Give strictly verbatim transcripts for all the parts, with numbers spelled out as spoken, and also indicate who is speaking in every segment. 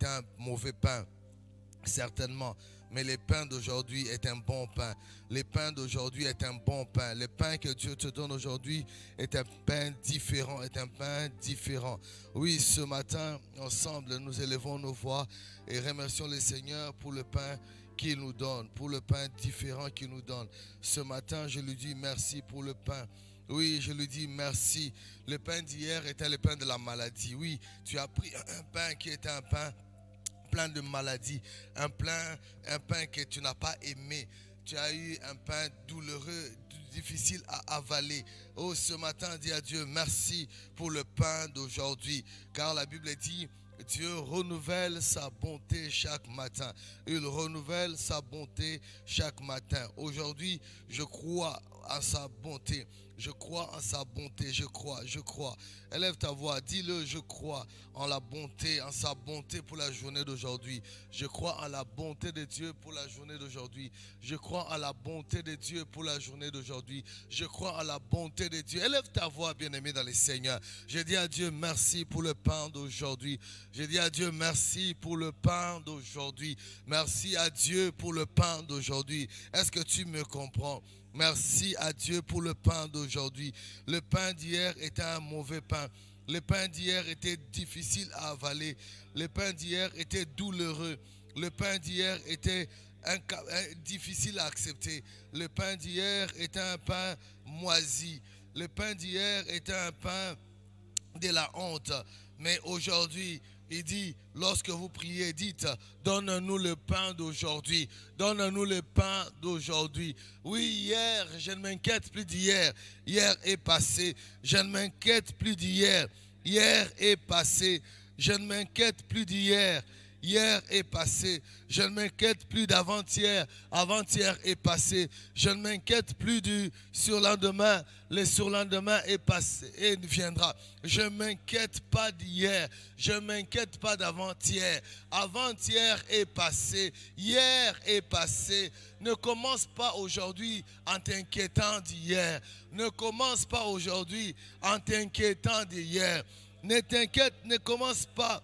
Speaker 1: est un mauvais pain, certainement. Mais le pain d'aujourd'hui est un bon pain. Le pain d'aujourd'hui est un bon pain. Le pain que Dieu te donne aujourd'hui est un pain différent, est un pain différent. Oui, ce matin, ensemble, nous élevons nos voix et remercions le Seigneur pour le pain qu'il nous donne, pour le pain différent qu'il nous donne. Ce matin, je lui dis merci pour le pain. Oui, je lui dis merci. Le pain d'hier était le pain de la maladie. Oui, tu as pris un pain qui était un pain plein de maladies, un pain, un pain que tu n'as pas aimé. Tu as eu un pain douloureux, difficile à avaler. Oh, ce matin, dis à Dieu merci pour le pain d'aujourd'hui. Car la Bible dit, Dieu renouvelle sa bonté chaque matin. Il renouvelle sa bonté chaque matin. Aujourd'hui, je crois à sa bonté. Je crois en sa bonté, je crois, je crois. Élève ta voix, dis-le, je crois en la bonté, en sa bonté pour la journée d'aujourd'hui. Je crois en la bonté de Dieu pour la journée d'aujourd'hui. Je crois en la bonté de Dieu pour la journée d'aujourd'hui. Je crois en la bonté de Dieu. Élève ta voix, bien-aimé dans les Seigneurs. Je dis à Dieu merci pour le pain d'aujourd'hui. Je dis à Dieu merci pour le pain d'aujourd'hui. Merci à Dieu pour le pain d'aujourd'hui. Est-ce que tu me comprends? Merci à Dieu pour le pain d'aujourd'hui. Le pain d'hier était un mauvais pain. Le pain d'hier était difficile à avaler. Le pain d'hier était douloureux. Le pain d'hier était un, un, difficile à accepter. Le pain d'hier était un pain moisi. Le pain d'hier était un pain de la honte. Mais aujourd'hui, il dit, lorsque vous priez, dites, donne-nous le pain d'aujourd'hui. Donne-nous le pain d'aujourd'hui. Oui, hier, je ne m'inquiète plus d'hier. Hier est passé. Je ne m'inquiète plus d'hier. Hier est passé. Je ne m'inquiète plus d'hier. Hier est passé. Je ne m'inquiète plus d'avant-hier. Avant-hier est passé. Je ne m'inquiète plus du surlendemain. Le surlendemain est passé et viendra. Je ne m'inquiète pas d'hier. Je ne m'inquiète pas d'avant-hier. Avant-hier est passé. Hier est passé. Ne commence pas aujourd'hui en t'inquiétant d'hier. Ne commence pas aujourd'hui en t'inquiétant d'hier. Ne t'inquiète, ne commence pas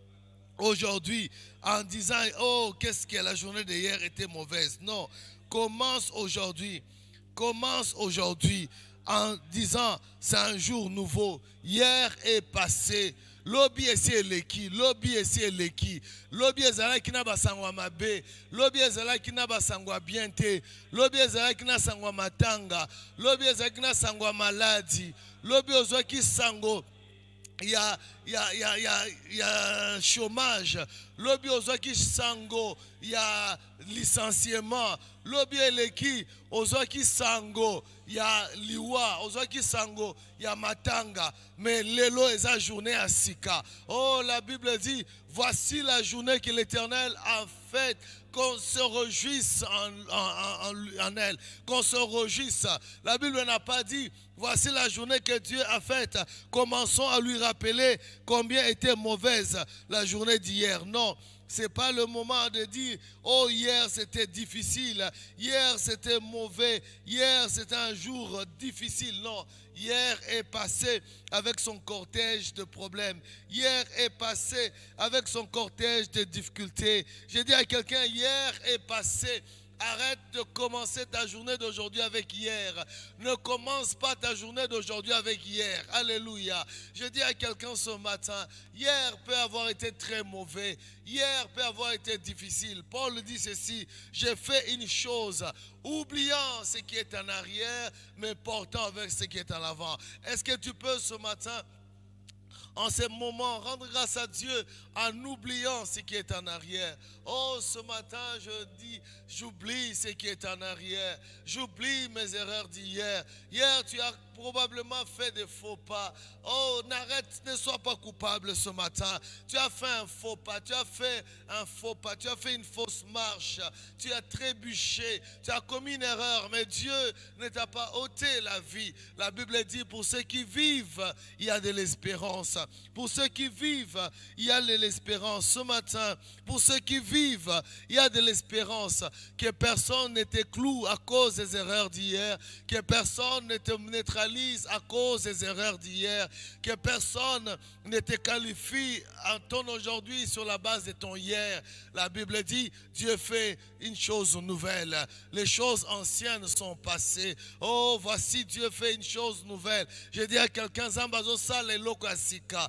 Speaker 1: aujourd'hui en disant oh qu'est-ce que la journée d'hier était mauvaise. Non, commence aujourd'hui. Commence aujourd'hui en disant c'est un jour nouveau. Hier est passé. Lobi esi eleki, lobi esi eleki. Lobi ezalaki na basangwa mabe, lobi ezalaki na basangwa bien te, lobi ezalaki na sangwa matanga, lobi ezalaki na sangwa maladi, lobi ozwaki sango Il y a, il y a, il y a, il y a, il y a chômage. Lobi ozwaki sango, il y a licenciement. Lobi eleki ozwaki sango, il y a liwa, ozwaki sango, il y a matanga. Mais lelo eza journée à sika. Oh, la Bible dit, voici la journée que l'Éternel a faite. Qu'on se réjouisse en, en, en, en elle, qu'on se réjouisse. La Bible n'a pas dit, voici la journée que Dieu a faite. Commençons à lui rappeler combien était mauvaise la journée d'hier. Non, ce n'est pas le moment de dire, oh hier c'était difficile, hier c'était mauvais, hier c'était un jour difficile. Non, hier est passé avec son cortège de problèmes. Hier est passé avec son cortège de difficultés. J'ai dit à quelqu'un, hier est passé. Arrête de commencer ta journée d'aujourd'hui avec hier. Ne commence pas ta journée d'aujourd'hui avec hier. Alléluia. Je dis à quelqu'un ce matin, hier peut avoir été très mauvais. Hier peut avoir été difficile. Paul dit ceci, j'ai fait une chose, oubliant ce qui est en arrière, mais portant avec ce qui est en avant. Est-ce que tu peux ce matin, en ces moments, rendre grâce à Dieu en oubliant ce qui est en arrière? Oh, ce matin, je dis, j'oublie ce qui est en arrière. J'oublie mes erreurs d'hier. Hier, tu as probablement fait des faux pas. Oh, n'arrête, ne sois pas coupable ce matin. Tu as fait un faux pas. Tu as fait un faux pas. Tu as fait une fausse marche. Tu as trébuché. Tu as commis une erreur. Mais Dieu ne t'a pas ôté la vie. La Bible dit, pour ceux qui vivent, il y a de l'espérance. Pour ceux qui vivent, il y a de l'espérance. Ce matin, pour ceux qui vivent, il y a de l'espérance. Que personne ne te cloue à cause des erreurs d'hier. Que personne ne te neutralise à cause des erreurs d'hier. Que personne ne te qualifie en ton aujourd'hui sur la base de ton hier. La Bible dit, Dieu fait une chose nouvelle. Les choses anciennes sont passées. Oh, voici Dieu fait une chose nouvelle. Je dis à quelqu'un, Zambazo sale loko asika.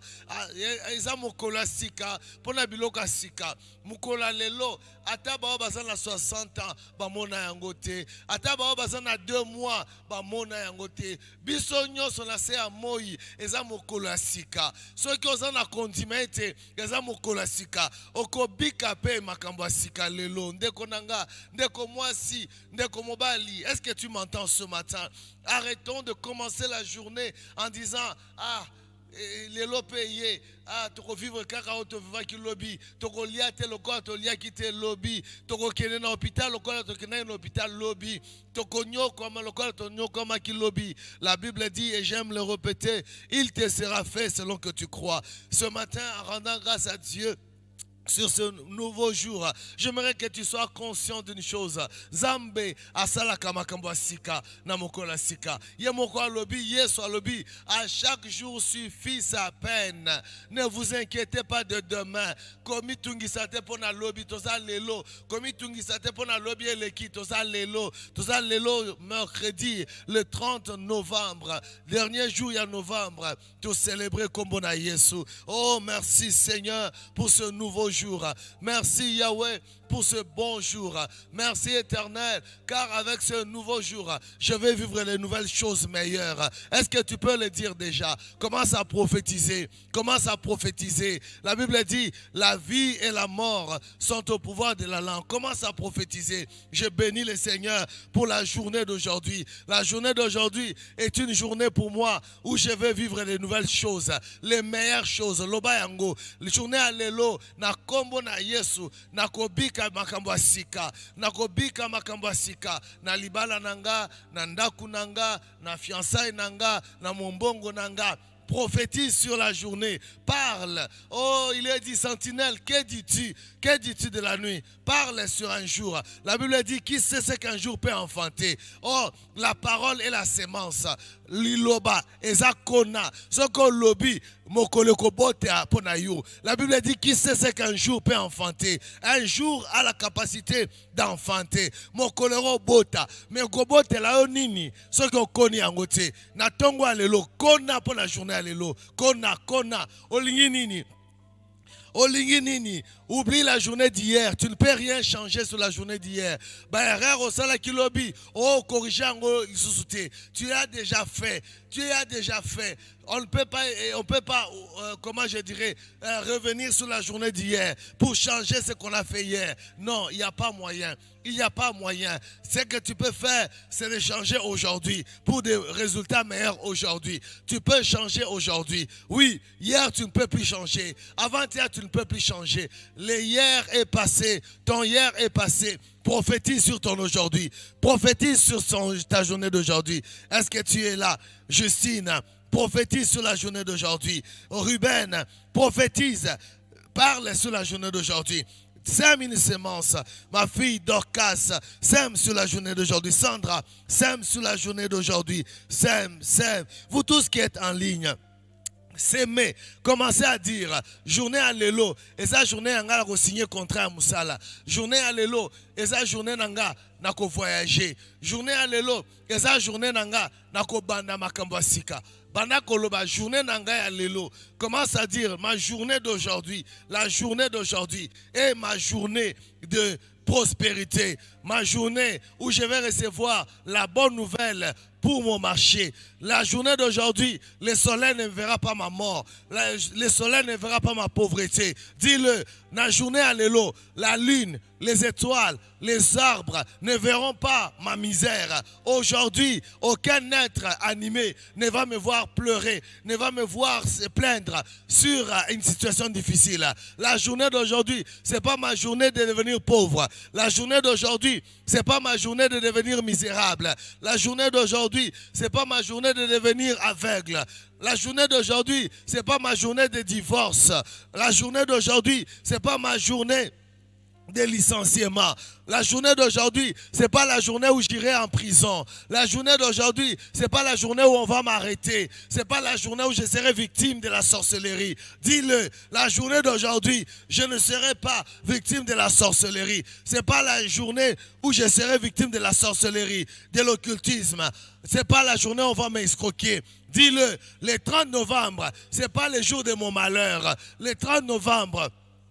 Speaker 1: Eza mokolo asika. Pona biloko asika. Mukola lelo. Ata bao bazana soixante ans. Bamona yangote. Ata bao bazana deux mois. Bamona yangote. Biso nyoso na se amoi. Eza mokolo asika. Ceux qui osent na condimete. Eza mokolo asika. Oko bika pe makambo asika lelo. Ndeko nanga. Ndeko mwasi. Ndeko mobali. Est-ce que tu m'entends ce matin? Arrêtons de commencer la journée en disant, ah, les lots payés, ah, tu vas vivre kaka ou tu vas qui lobby, tu vas lier tes locaux, tu vas qui te lobby, tu vas aller dans l'hôpital, tu vas aller dans l'hôpital lobby, tu vas aller comme local, tu vas aller comme qui lobby. La Bible dit, et j'aime le répéter, il te sera fait selon que tu crois. Ce matin, en rendant grâce à Dieu, sur ce nouveau jour, j'aimerais que tu sois conscient d'une chose. Zambe asala kamakambo sika na mokola sika. Ye mokola lobi, yeso lobi. À chaque jour suffit sa peine. Ne vous inquiétez pas de demain. Komi tungisate pona lobi toza lelo. Komi tungisate pona lobi eleki toza lelo. Toza lelo mercredi le trente novembre. Dernier jour il y a novembre. Tout célébrer comme bon à Yesu. Oh merci Seigneur pour ce nouveau jour. Jour. Merci Yahweh pour ce bon jour. Merci Éternel, car avec ce nouveau jour, je vais vivre les nouvelles choses meilleures. Est-ce que tu peux le dire déjà? Commence à prophétiser. Commence à prophétiser. La Bible dit, la vie et la mort sont au pouvoir de la langue. Commence à prophétiser. Je bénis le Seigneur pour la journée d'aujourd'hui. La journée d'aujourd'hui est une journée pour moi où je vais vivre les nouvelles choses, les meilleures choses. Loba yango, la journée à l'élo, na kombo na Yesu, na kobika makambo asika, na kobika makambo asika, na libala nanga, na ndaku nanga, na fiançailles nanga, na mombongo nanga. Prophétise sur la journée, parle. Oh, il est dit, sentinelle, que dis-tu? Que dis-tu de la nuit? Parle sur un jour. La Bible dit, qui sait ce qu'un jour peut enfanter? Oh, la parole est la sémence. Liloba, ezakona, soko lobi, mokoleko bote aponayo. La Bible dit, qui sait ce qu'un jour peut enfanter? Un jour a la capacité d'enfanter. Mokolero bota, mais gobote la onini, soko koni angote. Na tongo alelo, kona pona journée alelo, kona, kona, olingi nini. Olingi nini, oublie la journée d'hier. Tu ne peux rien changer sur la journée d'hier. Oh, corrigeango, tu as déjà fait. Tu as déjà fait. On ne peut pas, on peut pas euh, comment je dirais, euh, revenir sur la journée d'hier pour changer ce qu'on a fait hier. Non, il n'y a pas moyen. Il n'y a pas moyen. Ce que tu peux faire, c'est de changer aujourd'hui pour des résultats meilleurs aujourd'hui. Tu peux changer aujourd'hui. Oui, hier, tu ne peux plus changer. Avant-hier, tu ne peux plus changer. Le hier est passé. Ton hier est passé. Prophétise sur ton aujourd'hui. Prophétise sur son, ta journée d'aujourd'hui. Est-ce que tu es là? Justine, prophétise sur la journée d'aujourd'hui. Ruben, prophétise. Parle sur la journée d'aujourd'hui. Sème une sémence. Ma fille Dorcas, sème sur la journée d'aujourd'hui. Sandra, sème sur la journée d'aujourd'hui. Sème, sème. Vous tous qui êtes en ligne, s'aimer, commencez à dire journée à l'élo, et ça journée nanga la signer contrat à Moussala, journée à l'élo, et ça journée nanga na ko voyager, journée à l'élo, et ça journée nanga na ko banda makambo sika. Banda koloba journée nanga ya lelo. Commence à dire ma journée d'aujourd'hui, la journée d'aujourd'hui est ma journée de prospérité, ma journée où je vais recevoir la bonne nouvelle pour mon marché. La journée d'aujourd'hui, le soleil ne verra pas ma mort, le soleil ne verra pas ma pauvreté. Dis-le, la journée à l'élo, la lune, les étoiles, les arbres ne verront pas ma misère. Aujourd'hui, aucun être animé ne va me voir pleurer, ne va me voir se plaindre sur une situation difficile. La journée d'aujourd'hui, ce n'est pas ma journée de devenir pauvre. La journée d'aujourd'hui, ce n'est pas ma journée de devenir misérable. La journée d'aujourd'hui, ce n'est pas ma journée de devenir aveugle. La journée d'aujourd'hui, ce n'est pas ma journée de divorce. La journée d'aujourd'hui, ce n'est pas ma journée de licenciement. La journée d'aujourd'hui, ce n'est pas la journée où j'irai en prison. La journée d'aujourd'hui, ce n'est pas la journée où on va m'arrêter. Ce n'est pas la journée où je serai victime de la sorcellerie. Dis-le, la journée d'aujourd'hui, je ne serai pas victime de la sorcellerie. Ce n'est pas la journée où je serai victime de la sorcellerie, de l'occultisme. Ce n'est pas la journée où on va m'escroquer. Dis-le, le trente novembre, ce n'est pas le jour de mon malheur. Le trente novembre,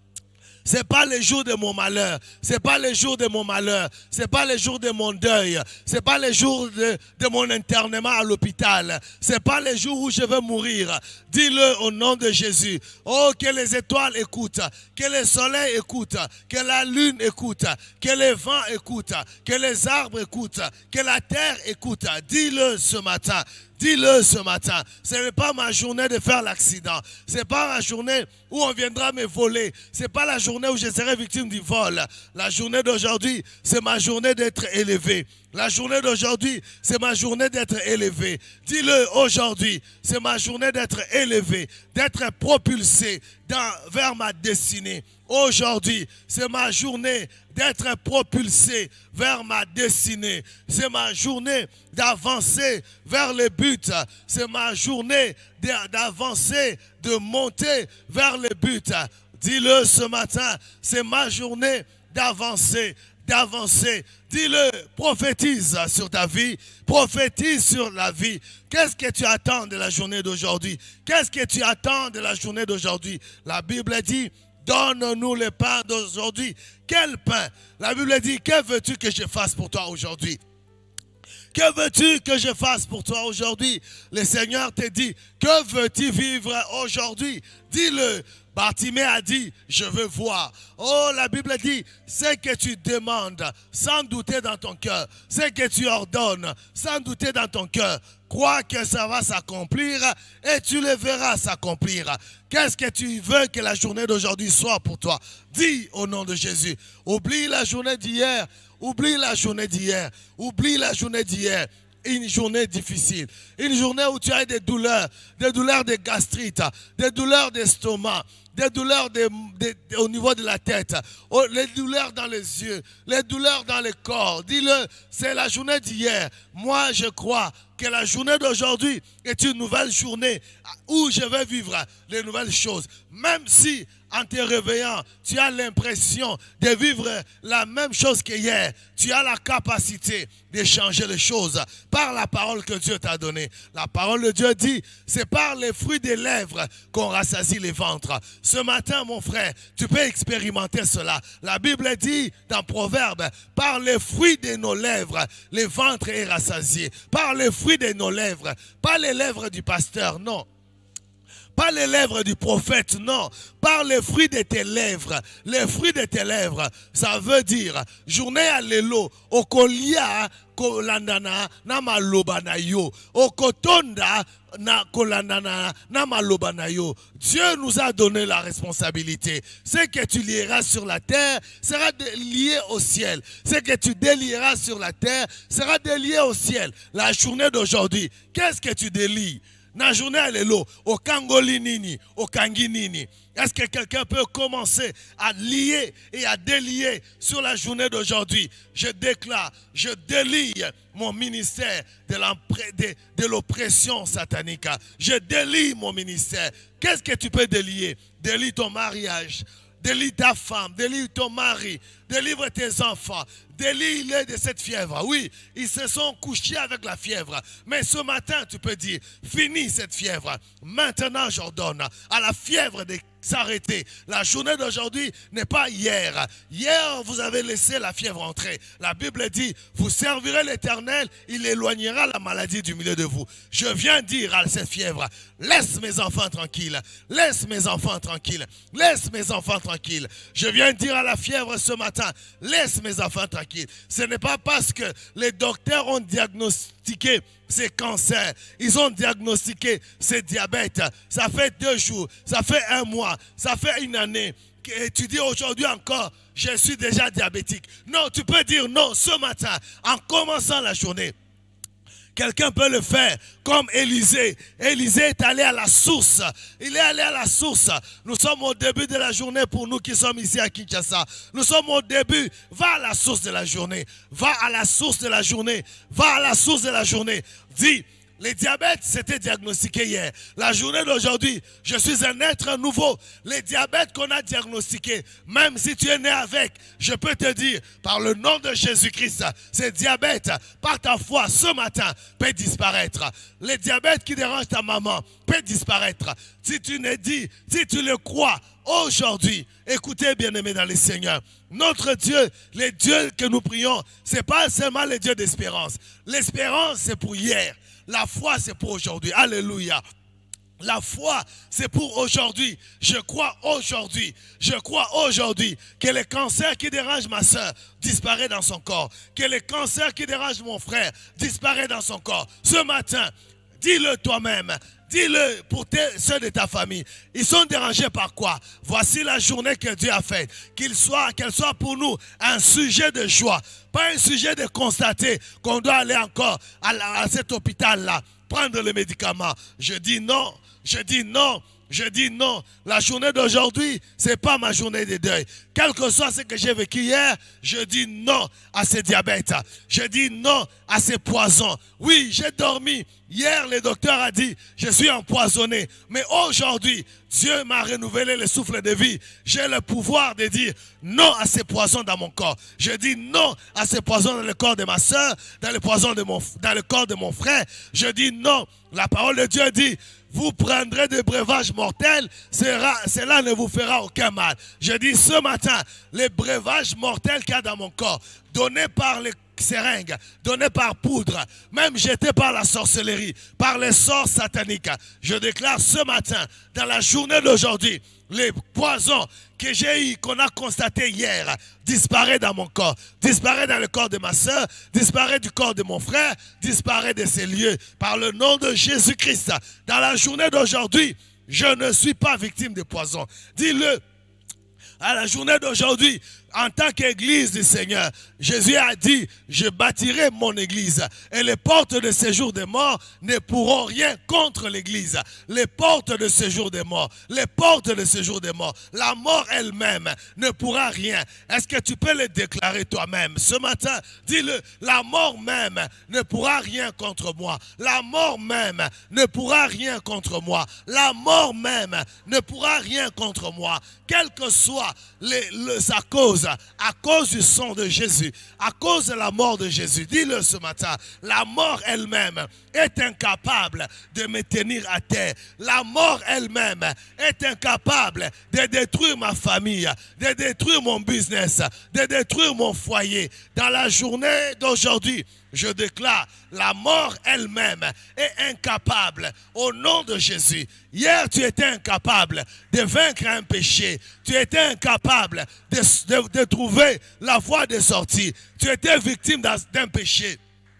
Speaker 1: ce n'est pas le jour de mon malheur, ce n'est pas le jour de mon malheur, ce n'est pas le jour de mon deuil, ce n'est pas le jour de, de mon internement à l'hôpital, ce n'est pas le jour où je vais mourir. Dis-le au nom de Jésus. Oh, que les étoiles écoutent, que le soleil écoute, que la lune écoute, que les vents écoutent, que les arbres écoutent, que la terre écoute. Dis-le ce matin. Dis-le ce matin, ce n'est pas ma journée de faire l'accident. Ce n'est pas ma journée où on viendra me voler. Ce n'est pas la journée où je serai victime du vol. La journée d'aujourd'hui, c'est ma journée d'être élevé. La journée d'aujourd'hui, c'est ma journée d'être élevé. Dis-le aujourd'hui, c'est ma journée d'être élevé, d'être propulsé dans, vers ma destinée. Aujourd'hui, c'est ma journée d'être propulsé vers ma destinée. C'est ma journée d'avancer vers le but. C'est ma journée d'avancer, de monter vers le but. Dis-le ce matin, c'est ma journée d'avancer, d'avancer. Dis-le, prophétise sur ta vie, prophétise sur la vie. Qu'est-ce que tu attends de la journée d'aujourd'hui? Qu'est-ce que tu attends de la journée d'aujourd'hui? La Bible dit, donne-nous le pain d'aujourd'hui. Quel pain? La Bible dit, que veux-tu que je fasse pour toi aujourd'hui? Que veux-tu que je fasse pour toi aujourd'hui? Le Seigneur te dit, que veux-tu vivre aujourd'hui? Dis-le. Bartimée a dit, je veux voir. Oh, la Bible dit, ce que tu demandes, sans douter dans ton cœur, ce que tu ordonnes, sans douter dans ton cœur, crois que ça va s'accomplir et tu le verras s'accomplir. Qu'est-ce que tu veux que la journée d'aujourd'hui soit pour toi? Dis au nom de Jésus. Oublie la journée d'hier, oublie la journée d'hier, oublie la journée d'hier. Une journée difficile, une journée où tu as des douleurs, des douleurs de gastrite, des douleurs d'estomac, des douleurs de, de, de, au niveau de la tête, oh, les douleurs dans les yeux, les douleurs dans le corps. Dis-le, c'est la journée d'hier. Moi, je crois que la journée d'aujourd'hui est une nouvelle journée où je vais vivre les nouvelles choses. Même si, en te réveillant, tu as l'impression de vivre la même chose qu'hier, tu as la capacité de changer les choses par la parole que Dieu t'a donnée. La parole de Dieu dit, c'est par les fruits des lèvres qu'on rassasie les ventres. Ce matin, mon frère, tu peux expérimenter cela. La Bible dit dans Proverbes, par les fruits de nos lèvres, les ventres est rassasié. Par les fruits de nos lèvres, pas les lèvres du pasteur, non. Pas les lèvres du prophète, non. Par les fruits de tes lèvres. Les fruits de tes lèvres, ça veut dire, journée à l'élo, okolia, kolandana, namalobanayo, okotonda, na kolandana, namalobanayo. Dieu nous a donné la responsabilité. Ce que tu lieras sur la terre sera lié au ciel. Ce que tu délieras sur la terre sera délié au ciel. La journée d'aujourd'hui, qu'est-ce que tu délies? Na journée à l'élo, au Kangoli Nini, au Kangi Nini. Est-ce que quelqu'un peut commencer à lier et à délier sur la journée d'aujourd'hui? Je déclare, je délie mon ministère de l'oppression satanique. Je délie mon ministère. Qu'est-ce que tu peux délier? Délie ton mariage. Délie ta femme, délie ton mari, délivre tes enfants, délie-les de cette fièvre. Oui, ils se sont couchés avec la fièvre. Mais ce matin, tu peux dire, finis cette fièvre. Maintenant, j'ordonne à la fièvre de s'arrêter. La journée d'aujourd'hui n'est pas hier. Hier, vous avez laissé la fièvre entrer. La Bible dit, vous servirez l'Éternel, il éloignera la maladie du milieu de vous. Je viens dire à cette fièvre, laisse mes enfants tranquilles. Laisse mes enfants tranquilles. Laisse mes enfants tranquilles. Je viens dire à la fièvre ce matin, laisse mes enfants tranquilles. Ce n'est pas parce que les docteurs ont diagnostiqué ces cancers, ils ont diagnostiqué ces diabètes. Ça fait deux jours, ça fait un mois, ça fait une année. Et tu dis aujourd'hui encore, je suis déjà diabétique. Non, tu peux dire non ce matin, en commençant la journée. Quelqu'un peut le faire comme Élisée. Élisée est allé à la source. Il est allé à la source. Nous sommes au début de la journée pour nous qui sommes ici à Kinshasa. Nous sommes au début. Va à la source de la journée. Va à la source de la journée. Va à la source de la journée. Dis. Les diabètes, c'était diagnostiqué hier. La journée d'aujourd'hui, je suis un être nouveau. Les diabètes qu'on a diagnostiqués, même si tu es né avec, je peux te dire, par le nom de Jésus-Christ, ces diabètes, par ta foi, ce matin, peut disparaître. Les diabètes qui dérangent ta maman, peut disparaître. Si tu ne dis, si tu le crois, aujourd'hui, écoutez bien-aimés dans les Seigneurs, notre Dieu, les dieux que nous prions, ce n'est pas seulement les dieux d'espérance. L'espérance, c'est pour hier. La foi, c'est pour aujourd'hui. Alléluia. La foi, c'est pour aujourd'hui. Je crois aujourd'hui. Je crois aujourd'hui que le cancer qui dérange ma soeur disparaît dans son corps. Que le cancer qui dérange mon frère disparaît dans son corps. Ce matin, dis-le toi-même. Dis-le pour tes, ceux de ta famille. Ils sont dérangés par quoi? Voici la journée que Dieu a faite. Qu'il soit, qu'elle soit pour nous un sujet de joie. Pas un sujet de constater qu'on doit aller encore à, la, à cet hôpital-là, prendre les médicaments. Je dis non, je dis non, je dis non. La journée d'aujourd'hui, ce n'est pas ma journée de deuil. Quel que soit ce que j'ai vécu hier, je dis non à ces diabètes. Je dis non à ces poisons. Oui, j'ai dormi. Hier, le docteur a dit, je suis empoisonné. Mais aujourd'hui, Dieu m'a renouvelé le souffle de vie. J'ai le pouvoir de dire non à ces poisons dans mon corps. Je dis non à ces poisons dans le corps de ma soeur, dans le, poison de mon, dans le corps de mon frère. Je dis non. La parole de Dieu dit, vous prendrez des breuvages mortels, cela, cela ne vous fera aucun mal. Je dis ce matin, les breuvages mortels qu'il y a dans mon corps, donnés par les seringues, donnés par poudre, même jetés par la sorcellerie, par les sorts sataniques, je déclare ce matin, dans la journée d'aujourd'hui, les poisons que j'ai eu, qu'on a constaté hier, disparaissent dans mon corps, disparaissent dans le corps de ma soeur, disparaissent du corps de mon frère, disparaissent de ces lieux, par le nom de Jésus-Christ. Dans la journée d'aujourd'hui, je ne suis pas victime de poison. Dis-le. À la journée d'aujourd'hui, en tant qu'église du Seigneur, Jésus a dit, je bâtirai mon église et les portes de séjour des morts ne pourront rien contre l'église. Les portes de séjour des morts, les portes de séjour des morts, la mort elle-même ne pourra rien. Est-ce que tu peux le déclarer toi-même? Ce matin, dis-le, la mort même ne pourra rien contre moi. La mort même ne pourra rien contre moi. La mort même ne pourra rien contre moi. Quelle que soit les, les, sa cause, à cause du sang de Jésus, à cause de la mort de Jésus, dis-le ce matin, la mort elle-même est incapable de me tenir à terre. La mort elle-même est incapable de détruire ma famille, de détruire mon business, de détruire mon foyer. Dans la journée d'aujourd'hui, je déclare, la mort elle-même est incapable au nom de Jésus. Hier, tu étais incapable de vaincre un péché. Tu étais incapable de, de, de trouver la voie de sortie. Tu étais victime d'un péché.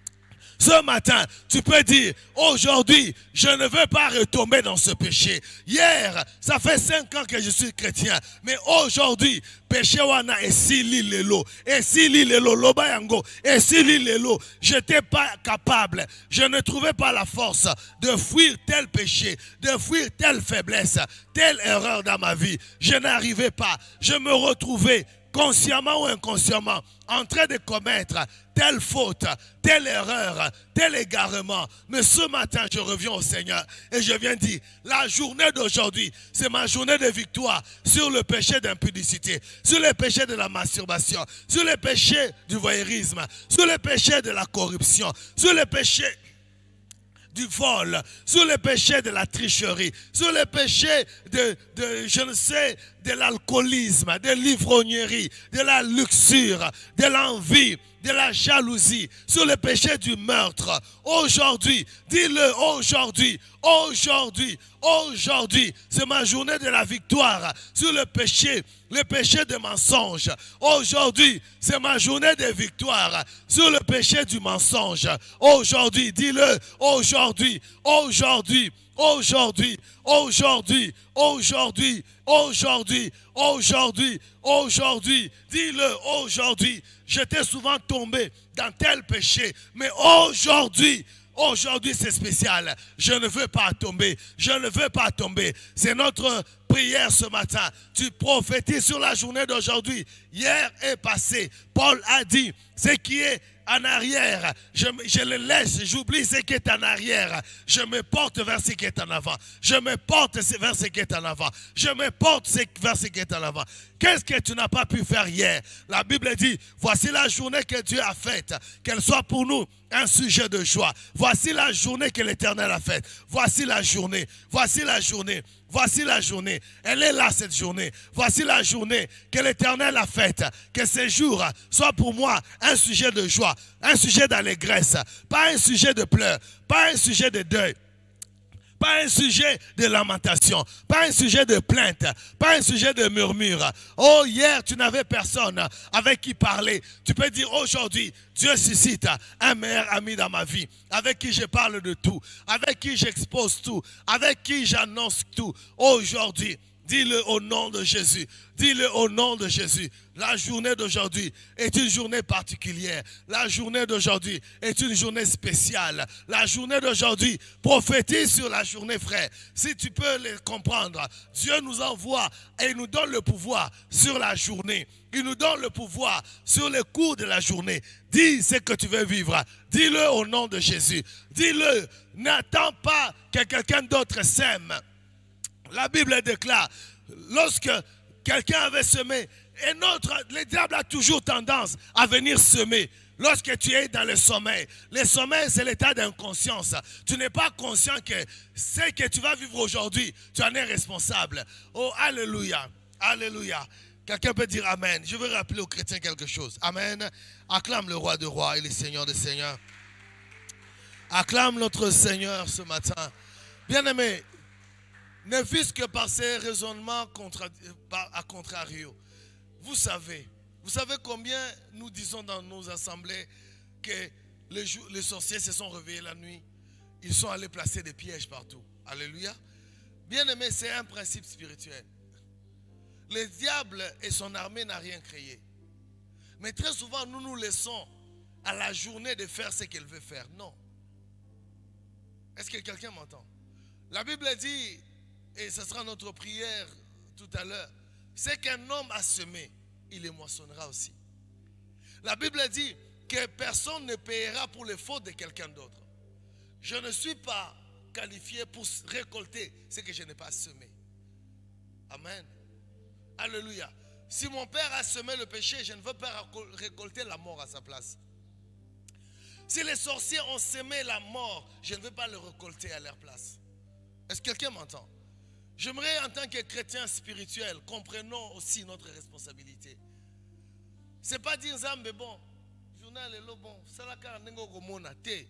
Speaker 1: Ce matin, tu peux dire, aujourd'hui, je ne veux pas retomber dans ce péché. Hier, ça fait cinq ans que je suis chrétien. Mais aujourd'hui, péché wana et si lilo, et si lilo, loba yango, et si lilo, je n'étais pas capable, je ne trouvais pas la force de fuir tel péché, de fuir telle faiblesse, telle erreur dans ma vie. Je n'arrivais pas, je me retrouvais consciemment ou inconsciemment, en train de commettre telle faute, telle erreur, tel égarement. Mais ce matin, je reviens au Seigneur et je viens dire, la journée d'aujourd'hui, c'est ma journée de victoire sur le péché d'impudicité, sur le péché de la masturbation, sur le péché du voyeurisme, sur le péché de la corruption, sur le péché du vol, sur le péché de la tricherie, sur le péché de, de je ne sais, de l'alcoolisme, de l'ivrognerie, de la luxure, de l'envie, de la jalousie, sur le péché du meurtre. Aujourd'hui, dis-le aujourd'hui, aujourd'hui, aujourd'hui, c'est ma journée de la victoire sur le péché, le péché de mensonge. Aujourd'hui, c'est ma journée de victoire sur le péché du mensonge. Aujourd'hui, dis-le, aujourd'hui, aujourd'hui, aujourd'hui, aujourd'hui, aujourd'hui, aujourd'hui, aujourd'hui, aujourd'hui, dis-le, aujourd'hui. J'étais souvent tombé dans tel péché, mais aujourd'hui, aujourd'hui c'est spécial. Je ne veux pas tomber. Je ne veux pas tomber. C'est notre prière ce matin. Tu prophétises sur la journée d'aujourd'hui. Hier est passé. Paul a dit, ce qui est en arrière, je, je le laisse, j'oublie ce qui est en arrière. Je me porte vers ce qui est en avant. Je me porte vers ce qui est en avant. Je me porte vers ce qui est en avant. Qu'est-ce que tu n'as pas pu faire hier? La Bible dit, voici la journée que Dieu a faite, qu'elle soit pour nous un sujet de joie. Voici la journée que l'Éternel a faite. Voici la journée. Voici la journée. Voici la journée. Elle est là cette journée. Voici la journée que l'Éternel a faite. Que ces jours soient pour moi un sujet de joie, un sujet d'allégresse, pas un sujet de pleurs, pas un sujet de deuil. Pas un sujet de lamentation, pas un sujet de plainte, pas un sujet de murmure. Oh, hier, tu n'avais personne avec qui parler. Tu peux dire aujourd'hui, Dieu suscite un meilleur ami dans ma vie, avec qui je parle de tout, avec qui j'expose tout, avec qui j'annonce tout. Aujourd'hui, dis-le au nom de Jésus. Dis-le au nom de Jésus. La journée d'aujourd'hui est une journée particulière. La journée d'aujourd'hui est une journée spéciale. La journée d'aujourd'hui, prophétise sur la journée, frère. Si tu peux le comprendre, Dieu nous envoie et il nous donne le pouvoir sur la journée. Il nous donne le pouvoir sur le cours de la journée. Dis ce que tu veux vivre. Dis-le au nom de Jésus. Dis-le. N'attends pas que quelqu'un d'autre sème. La Bible déclare, lorsque quelqu'un avait semé, et notre, le diable a toujours tendance à venir semer. Lorsque tu es dans le sommeil, le sommeil c'est l'état d'inconscience. Tu n'es pas conscient que ce que tu vas vivre aujourd'hui, tu en es responsable. Oh, alléluia, alléluia. Quelqu'un peut dire Amen. Je veux rappeler aux chrétiens quelque chose. Amen. Acclame le roi des rois et le Seigneur des seigneurs. Acclame notre Seigneur ce matin. Bien-aimé, ne fût-ce que par ces raisonnements contra, à contrario. Vous savez, vous savez combien nous disons dans nos assemblées que les, les sorciers se sont réveillés la nuit. Ils sont allés placer des pièges partout. Alléluia. Bien-aimé, c'est un principe spirituel. Le diable et son armée n'ont rien créé. Mais très souvent, nous nous laissons à la journée de faire ce qu'elle veut faire. Non. Est-ce que quelqu'un m'entend? La Bible dit, et ce sera notre prière tout à l'heure, c'est qu'un homme a semé, il les moissonnera aussi. La Bible dit que personne ne paiera pour les fautes de quelqu'un d'autre. Je ne suis pas qualifié pour récolter ce que je n'ai pas semé. Amen. Alléluia. Si mon père a semé le péché, je ne veux pas récolter la mort à sa place. Si les sorciers ont semé la mort, je ne veux pas le récolter à leur place. Est-ce que quelqu'un m'entend? J'aimerais en tant que chrétien spirituel, comprenons aussi notre responsabilité. Ce n'est pas dire Zambe bon, journal est bon, c'est la carte de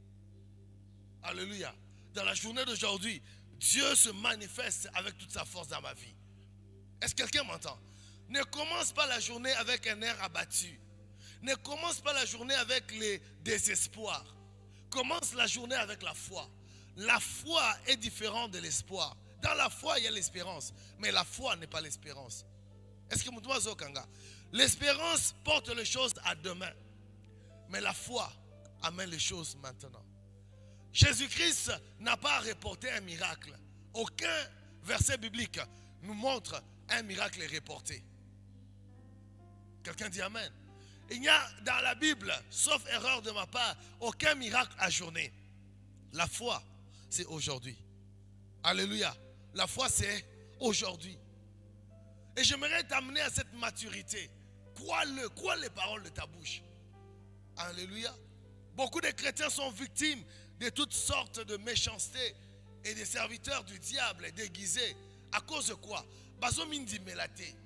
Speaker 1: Alléluia. Dans la journée d'aujourd'hui, Dieu se manifeste avec toute sa force dans ma vie. Est-ce que quelqu'un m'entend? Ne commence pas la journée avec un air abattu. Ne commence pas la journée avec les désespoirs. Commence la journée avec la foi. La foi est différente de l'espoir. Dans la foi, il y a l'espérance. Mais la foi n'est pas l'espérance. Est-ce que Moutoua Zokanga? L'espérance porte les choses à demain. Mais la foi amène les choses maintenant. Jésus-Christ n'a pas reporté un miracle. Aucun verset biblique nous montre un miracle reporté. Quelqu'un dit Amen. Il n'y a dans la Bible, sauf erreur de ma part, aucun miracle ajourné. La foi, c'est aujourd'hui. Alléluia. La foi, c'est aujourd'hui. Et j'aimerais t'amener à cette maturité. Crois-le, crois les paroles de ta bouche. Alléluia. Beaucoup de chrétiens sont victimes de toutes sortes de méchanceté et des serviteurs du diable déguisés. À cause de quoi? Bazomindi melate.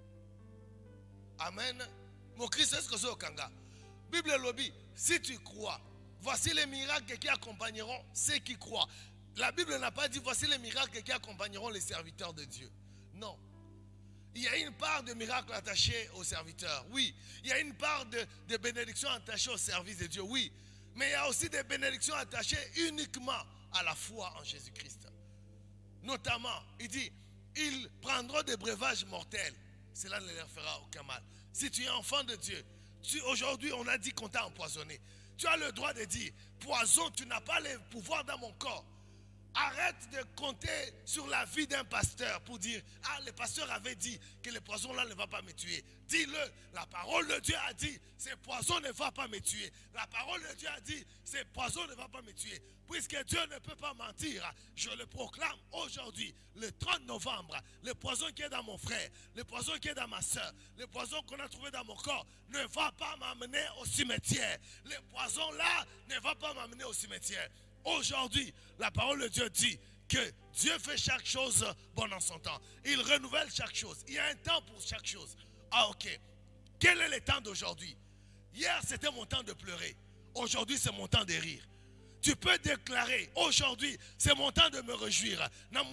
Speaker 1: Amen. Mon Christ, est-ce que c'est au Kanga? Bible lobby, si tu crois, voici les miracles qui accompagneront ceux qui croient. La Bible n'a pas dit voici les miracles qui accompagneront les serviteurs de Dieu. Non. Il y a une part de miracles attachés aux serviteurs. Oui. Il y a une part de, de bénédictions attachées au service de Dieu. Oui. Mais il y a aussi des bénédictions attachées uniquement à la foi en Jésus-Christ. Notamment, il dit, ils prendront des breuvages mortels. Cela ne leur fera aucun mal. Si tu es enfant de Dieu, aujourd'hui on a dit qu'on t'a empoisonné.
Speaker 2: Tu as le droit de dire, poison, tu n'as pas le pouvoir dans mon corps. Arrête de compter sur la vie d'un pasteur pour dire, ah, le pasteur avait dit que le poison là ne va pas me tuer. Dis-le, la parole de Dieu a dit, ce poison ne va pas me tuer. La parole de Dieu a dit, ce poison ne va pas me tuer. Puisque Dieu ne peut pas mentir, je le proclame aujourd'hui, le trente novembre, le poison qui est dans mon frère, le poison qui est dans ma soeur, le poison qu'on a trouvé dans mon corps ne va pas m'amener au cimetière. Le poison là ne va pas m'amener au cimetière. Aujourd'hui, la parole de Dieu dit que Dieu fait chaque chose bon en son temps. Il renouvelle chaque chose. Il y a un temps pour chaque chose. Ah, ok. Quel est le temps d'aujourd'hui? Hier, c'était mon temps de pleurer. Aujourd'hui, c'est mon temps de rire. Tu peux déclarer, aujourd'hui, c'est mon temps de me réjouir.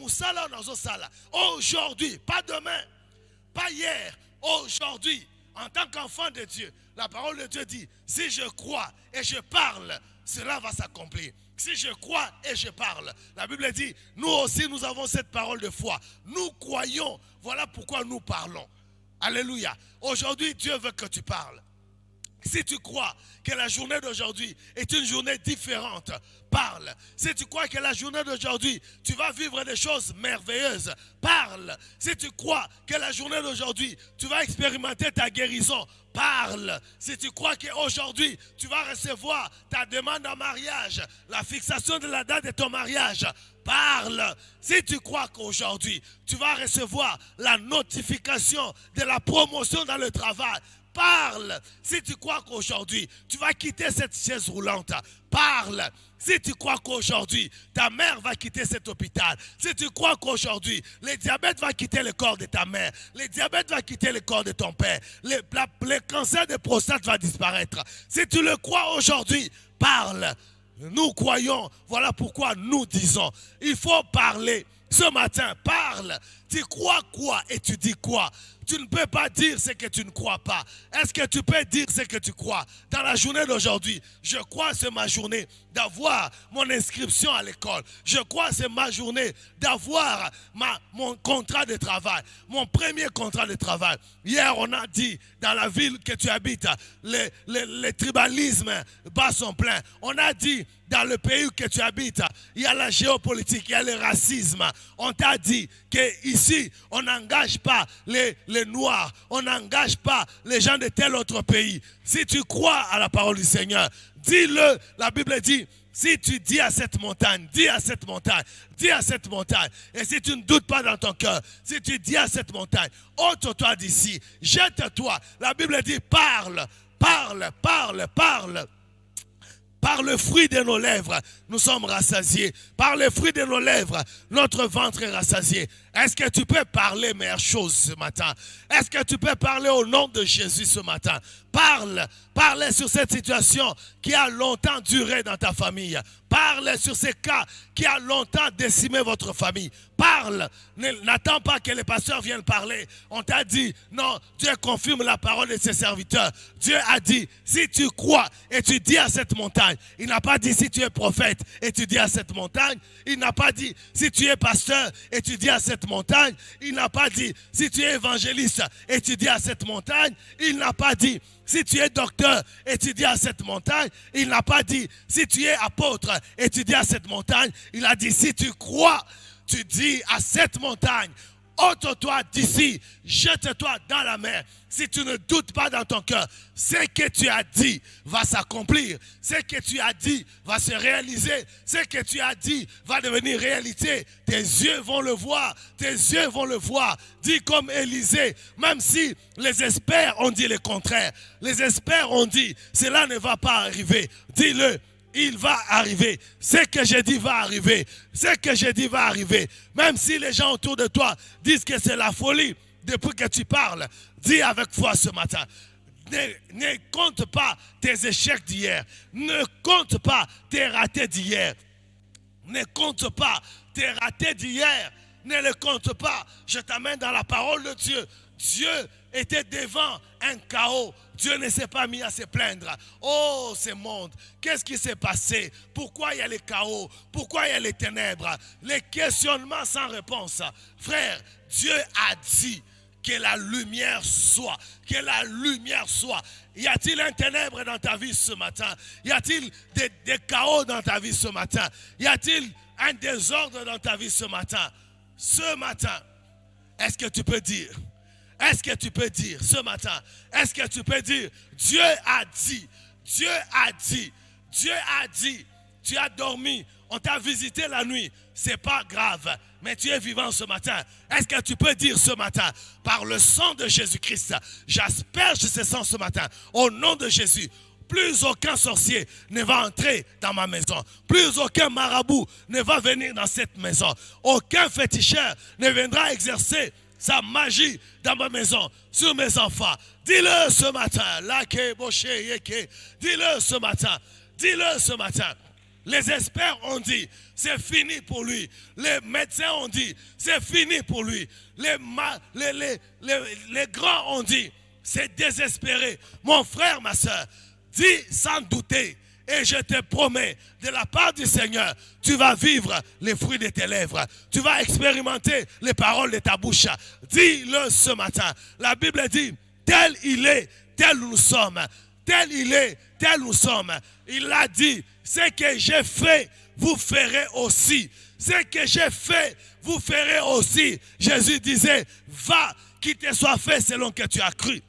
Speaker 2: Aujourd'hui, pas demain, pas hier, aujourd'hui, en tant qu'enfant de Dieu, la parole de Dieu dit, si je crois et je parle, cela va s'accomplir. Si je crois et je parle, la Bible dit, nous aussi nous avons cette parole de foi. Nous croyons, voilà pourquoi nous parlons. Alléluia. Aujourd'hui, Dieu veut que tu parles. Si tu crois que la journée d'aujourd'hui est une journée différente, parle. Si tu crois que la journée d'aujourd'hui, tu vas vivre des choses merveilleuses, parle. Si tu crois que la journée d'aujourd'hui, tu vas expérimenter ta guérison, parle. Si tu crois qu'aujourd'hui, tu vas recevoir ta demande en mariage, la fixation de la date de ton mariage, parle. Si tu crois qu'aujourd'hui, tu vas recevoir la notification de la promotion dans le travail, parle. Si tu crois qu'aujourd'hui, tu vas quitter cette chaise roulante, parle. Si tu crois qu'aujourd'hui, ta mère va quitter cet hôpital, si tu crois qu'aujourd'hui, le diabète va quitter le corps de ta mère, le diabète va quitter le corps de ton père, le, la, le cancer de prostate va disparaître. Si tu le crois aujourd'hui, parle. Nous croyons, voilà pourquoi nous disons, il faut parler. Ce matin, parle. Tu crois quoi et tu dis quoi? Tu ne peux pas dire ce que tu ne crois pas. Est-ce que tu peux dire ce que tu crois? Dans la journée d'aujourd'hui, je crois que c'est ma journée d'avoir mon inscription à l'école. Je crois que c'est ma journée d'avoir mon contrat de travail, mon premier contrat de travail. Hier, on a dit dans la ville que tu habites, le, le, le tribalisme bat son plein. On a dit dans le pays que tu habites, il y a la géopolitique, il y a le racisme. On t'a dit qu'ici, on n'engage pas les, les Noirs, on n'engage pas les gens de tel autre pays. Si tu crois à la parole du Seigneur, dis-le. La Bible dit, si tu dis à cette montagne, dis à cette montagne, dis à cette montagne. Et si tu ne doutes pas dans ton cœur, si tu dis à cette montagne, ôte-toi d'ici, jette-toi. La Bible dit, parle, parle, parle, parle. Par le fruit de nos lèvres, nous sommes rassasiés. Par le fruit de nos lèvres, notre ventre est rassasié. Est-ce que tu peux parler meilleure chose ce matin? Est-ce que tu peux parler au nom de Jésus ce matin? Parle, parle sur cette situation qui a longtemps duré dans ta famille. Parle sur ces cas qui a longtemps décimé votre famille. Parle, n'attends pas que les pasteurs viennent parler. On t'a dit, non, Dieu confirme la parole de ses serviteurs. Dieu a dit, si tu crois et tu dis à cette montagne, il n'a pas dit si tu es prophète et tu dis à cette montagne, il n'a pas dit si tu es pasteur et tu dis à cette montagne, il n'a pas dit si tu es évangéliste et tu dis à cette montagne, il n'a pas dit si tu es docteur et tu dis à cette montagne, il n'a pas dit si tu es apôtre et tu dis à cette montagne, il a dit si tu crois, tu dis à cette montagne, ôte-toi d'ici, jette-toi dans la mer. Si tu ne doutes pas dans ton cœur, ce que tu as dit va s'accomplir. Ce que tu as dit va se réaliser. Ce que tu as dit va devenir réalité. Tes yeux vont le voir. Tes yeux vont le voir. Dis comme Élisée, même si les experts ont dit le contraire. Les experts ont dit, cela ne va pas arriver. Dis-le. Il va arriver. Ce que j'ai dit va arriver. Ce que j'ai dit va arriver. Même si les gens autour de toi disent que c'est la folie, depuis que tu parles, dis avec foi ce matin. Ne, ne compte pas tes échecs d'hier. Ne compte pas tes ratés d'hier. Ne compte pas tes ratés d'hier. Ne le compte pas. Je t'amène dans la parole de Dieu. Dieu était devant un chaos. Dieu ne s'est pas mis à se plaindre. Oh, ce monde, qu'est-ce qui s'est passé? Pourquoi il y a le chaos? Pourquoi il y a les ténèbres? Les questionnements sans réponse. Frère, Dieu a dit que la lumière soit, que la lumière soit. Y a-t-il un ténèbre dans ta vie ce matin? Y a-t-il des, des chaos dans ta vie ce matin? Y a-t-il un désordre dans ta vie ce matin? Ce matin, est-ce que tu peux dire, est-ce que tu peux dire ce matin, est-ce que tu peux dire, Dieu a dit, Dieu a dit, Dieu a dit, tu as dormi, on t'a visité la nuit, c'est pas grave, mais tu es vivant ce matin. Est-ce que tu peux dire ce matin, par le sang de Jésus-Christ, j'asperge ce sang ce matin, au nom de Jésus, plus aucun sorcier ne va entrer dans ma maison. Plus aucun marabout ne va venir dans cette maison. Aucun féticheur ne viendra exercer sa magie dans ma maison, sur mes enfants. Dis-le ce matin. Dis-le ce matin. Dis-le ce matin. Les experts ont dit, c'est fini pour lui. Les médecins ont dit, c'est fini pour lui. Les, les, les, les, les grands ont dit, c'est désespéré. Mon frère, ma soeur, dis sans douter, et je te promets, de la part du Seigneur, tu vas vivre les fruits de tes lèvres. Tu vas expérimenter les paroles de ta bouche. Dis-le ce matin. La Bible dit, tel il est, tel nous sommes. Tel il est, tel nous sommes. Il a dit, ce que j'ai fait, vous ferez aussi. Ce que j'ai fait, vous ferez aussi. Jésus disait, va, qu'il te soit fait selon que tu as cru.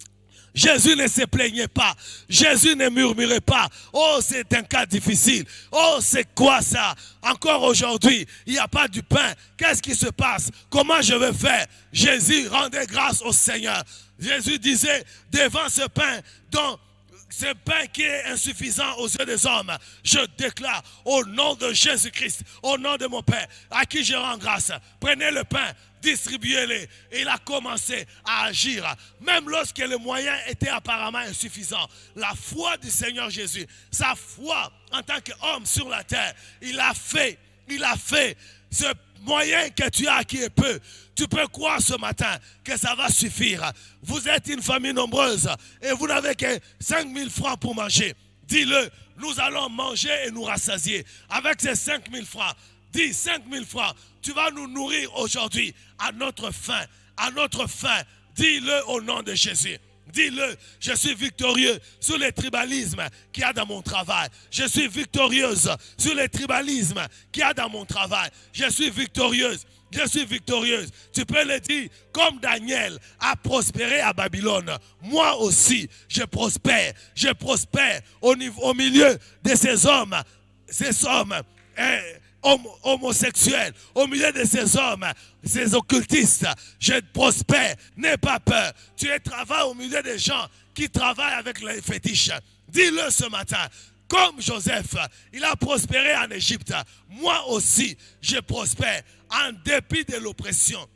Speaker 2: Jésus ne se plaignait pas. Jésus ne murmurait pas. Oh, c'est un cas difficile. Oh, c'est quoi ça? Encore aujourd'hui, il n'y a pas du pain. Qu'est-ce qui se passe? Comment je vais faire? Jésus rendait grâce au Seigneur. Jésus disait, devant ce pain, dont ce pain qui est insuffisant aux yeux des hommes, je déclare au nom de Jésus-Christ, au nom de mon Père, à qui je rends grâce, prenez le pain, distribuez-les. Et il a commencé à agir. Même lorsque les moyens étaient apparemment insuffisants, la foi du Seigneur Jésus, sa foi en tant qu'homme sur la terre, il a fait, il a fait ce moyen que tu as qui est peu. Tu peux croire ce matin que ça va suffire. Vous êtes une famille nombreuse et vous n'avez que cinq mille francs pour manger. Dis-le, nous allons manger et nous rassasier. Avec ces cinq mille francs, dis cinq mille francs, tu vas nous nourrir aujourd'hui à notre faim, à notre faim. Dis-le au nom de Jésus. Dis-le, je suis victorieux sur les tribalismes qu'il y a dans mon travail. Je suis victorieuse sur les tribalismes qu'il y a dans mon travail. Je suis victorieuse. Je suis victorieuse. Tu peux le dire, comme Daniel a prospéré à Babylone, moi aussi, je prospère. Je prospère au, niveau, au milieu de ces hommes, ces hommes hein, homosexuels, au milieu de ces hommes, ces occultistes. Je prospère. N'aie pas peur. Tu travailles au milieu des gens qui travaillent avec les fétiches. Dis-le ce matin. Comme Joseph, il a prospéré en Égypte. Moi aussi, je prospère en dépit de l'oppression.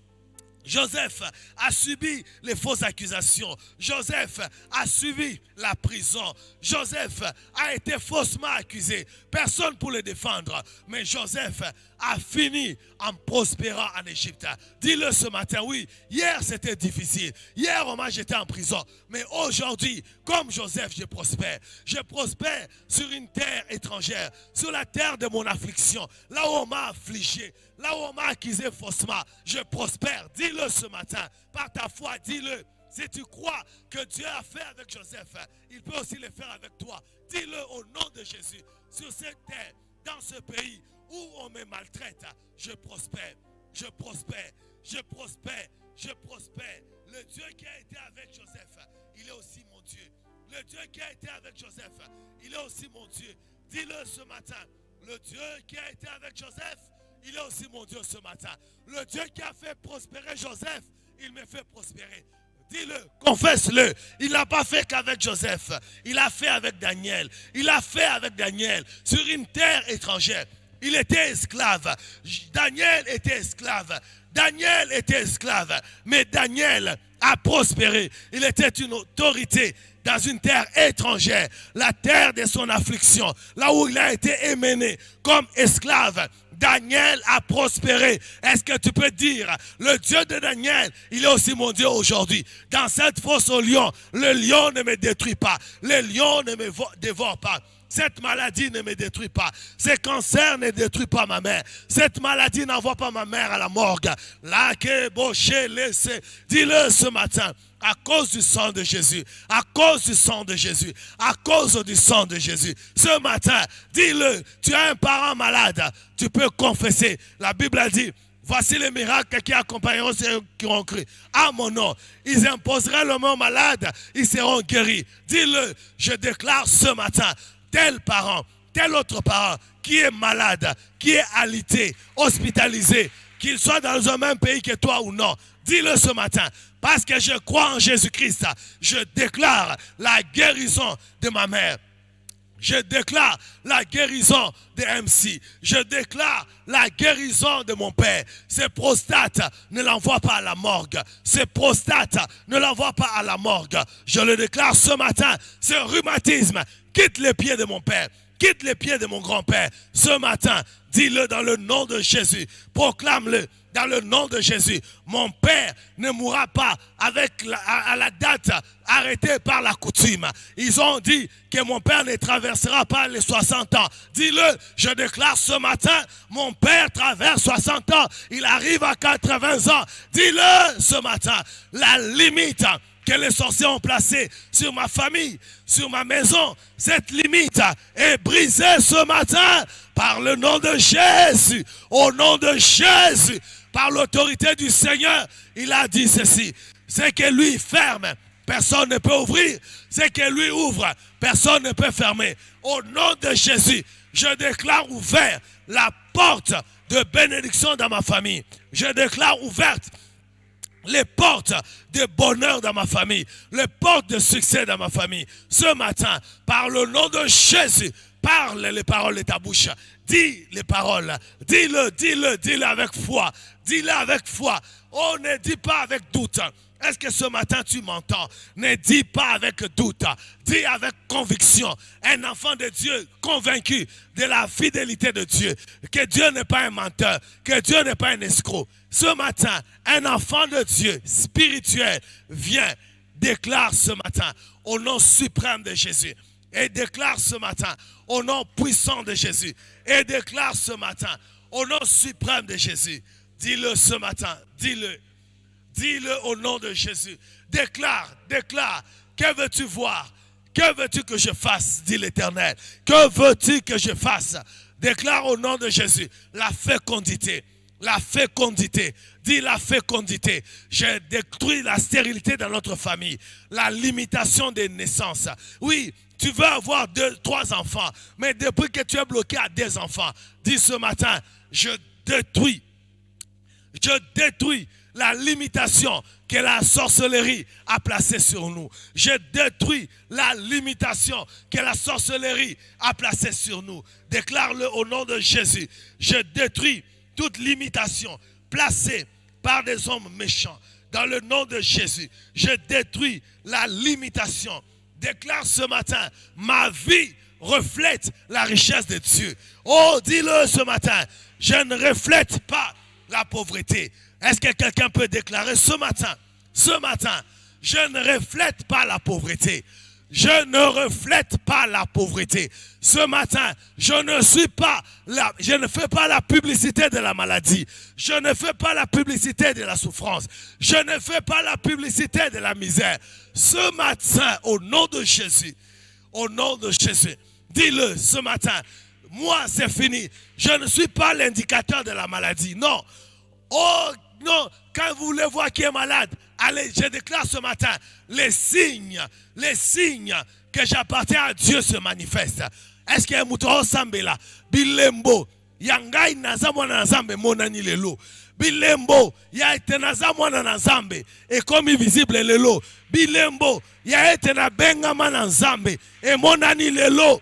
Speaker 2: Joseph a subi les fausses accusations. Joseph a subi la prison. Joseph a été faussement accusé. Personne pour le défendre. Mais Joseph a fini en prospérant en Égypte. Dis-le ce matin, oui. Hier, c'était difficile. Hier, moi, j'étais en prison. Mais aujourd'hui, comme Joseph, je prospère. Je prospère sur une terre étrangère, sur la terre de mon affliction. Là où on m'a affligé, là où on m'a accusé faussement, je prospère. Dis-le ce matin. Par ta foi, dis-le. Si tu crois que Dieu a fait avec Joseph, il peut aussi le faire avec toi. Dis-le au nom de Jésus. Sur cette terre, dans ce pays où on me maltraite, je prospère, je prospère, je prospère, je prospère. Le Dieu qui a été avec Joseph, il est aussi mon Dieu. Le Dieu qui a été avec Joseph, il est aussi mon Dieu. Dis-le ce matin. Le Dieu qui a été avec Joseph, il est aussi mon Dieu ce matin. Le Dieu qui a fait prospérer Joseph, il me fait prospérer. Dis-le, confesse-le. Il n'a pas fait qu'avec Joseph. Il a fait avec Daniel. Il a fait avec Daniel sur une terre étrangère. Il était esclave. Daniel était esclave. Daniel était esclave. Mais Daniel a prospéré. Il était une autorité dans une terre étrangère. La terre de son affliction. Là où il a été émené comme esclave. Daniel a prospéré. Est-ce que tu peux dire, le Dieu de Daniel, il est aussi mon Dieu aujourd'hui. Dans cette fosse au lion, le lion ne me détruit pas. Le lion ne me dévore pas. Cette maladie ne me détruit pas. Ce cancer ne détruit pas ma mère. Cette maladie n'envoie pas ma mère à la morgue. Là, que boché, laissez. Dis-le ce matin. À cause du sang de Jésus, à cause du sang de Jésus, à cause du sang de Jésus. Ce matin, dis-le, tu as un parent malade, tu peux confesser. La Bible a dit, voici les miracles qui accompagneront ceux qui ont cru. À mon nom, ils imposeront le mot malade, ils seront guéris. Dis-le, je déclare ce matin, tel parent, tel autre parent qui est malade, qui est alité, hospitalisé, qu'il soit dans le même pays que toi ou non. Dis-le ce matin, parce que je crois en Jésus-Christ, je déclare la guérison de ma mère. Je déclare la guérison de M C. Je déclare la guérison de mon père. Ces prostates ne l'envoient pas à la morgue. Ces prostates ne l'envoient pas à la morgue. Je le déclare ce matin. Ce rhumatisme quitte les pieds de mon père. Quitte les pieds de mon grand-père. Ce matin, dis-le dans le nom de Jésus. Proclame-le. Dans le nom de Jésus, mon père ne mourra pas avec la, à, à la date arrêtée par la coutume. Ils ont dit que mon père ne traversera pas les soixante ans. Dis-le, je déclare ce matin, mon père traverse soixante ans. Il arrive à quatre-vingts ans. Dis-le ce matin, la limite que les sorciers ont placée sur ma famille, sur ma maison, cette limite est brisée ce matin par le nom de Jésus. Au nom de Jésus. Par l'autorité du Seigneur, il a dit ceci. C'est que lui ferme, personne ne peut ouvrir. C'est que lui ouvre, personne ne peut fermer. Au nom de Jésus, je déclare ouvert la porte de bénédiction dans ma famille. Je déclare ouverte les portes de bonheur dans ma famille. Les portes de succès dans ma famille. Ce matin, par le nom de Jésus, parle les paroles de ta bouche. Dis les paroles. Dis-le, dis-le, dis-le avec foi. Dis-le avec foi. Oh, ne dis pas avec doute. Est-ce que ce matin tu m'entends? Ne dis pas avec doute. Dis avec conviction. Un enfant de Dieu convaincu de la fidélité de Dieu. Que Dieu n'est pas un menteur. Que Dieu n'est pas un escroc. Ce matin, un enfant de Dieu spirituel vient, déclare ce matin au nom suprême de Jésus. Et déclare ce matin au nom puissant de Jésus. Et déclare ce matin au nom suprême de Jésus. Dis-le ce matin, dis-le. Dis-le au nom de Jésus. Déclare, déclare. Que veux-tu voir? Que veux-tu que je fasse? Dit l'Éternel. Que veux-tu que je fasse? Déclare au nom de Jésus la fécondité. La fécondité. Dis la fécondité. J'ai détruit la stérilité dans notre famille. La limitation des naissances. Oui, tu veux avoir deux, trois enfants. Mais depuis que tu es bloqué à deux enfants, dis ce matin, je détruis. Je détruis la limitation que la sorcellerie a placée sur nous. Je détruis la limitation que la sorcellerie a placée sur nous. Déclare-le au nom de Jésus. Je détruis toute limitation placée par des hommes méchants. Dans le nom de Jésus, je détruis la limitation. Déclare ce matin, ma vie reflète la richesse de Dieu. Oh, dis-le ce matin, je ne reflète pas la pauvreté. Est-ce que quelqu'un peut déclarer ce matin, ce matin, je ne reflète pas la pauvreté. Je ne reflète pas la pauvreté. Ce matin, je ne suis pas la, je ne fais pas la publicité de la maladie. Je ne fais pas la publicité de la souffrance. Je ne fais pas la publicité de la misère. Ce matin, au nom de Jésus, au nom de Jésus, dis-le ce matin, moi c'est fini. Je ne suis pas l'indicateur de la maladie. Non. Oh non, quand vous voulez voir qui est malade, allez, je déclare ce matin, les signes, les signes que j'appartiens à Dieu se manifestent. Est-ce qu'il y a un mouton sambela? Bilembo, yangai nazamwana nazambe monani lelo. Bilembo, ya ete nazamwana nazambe, et comme invisible lelo. Bilembo, ya ete na bengama nazambe, et monani lelo.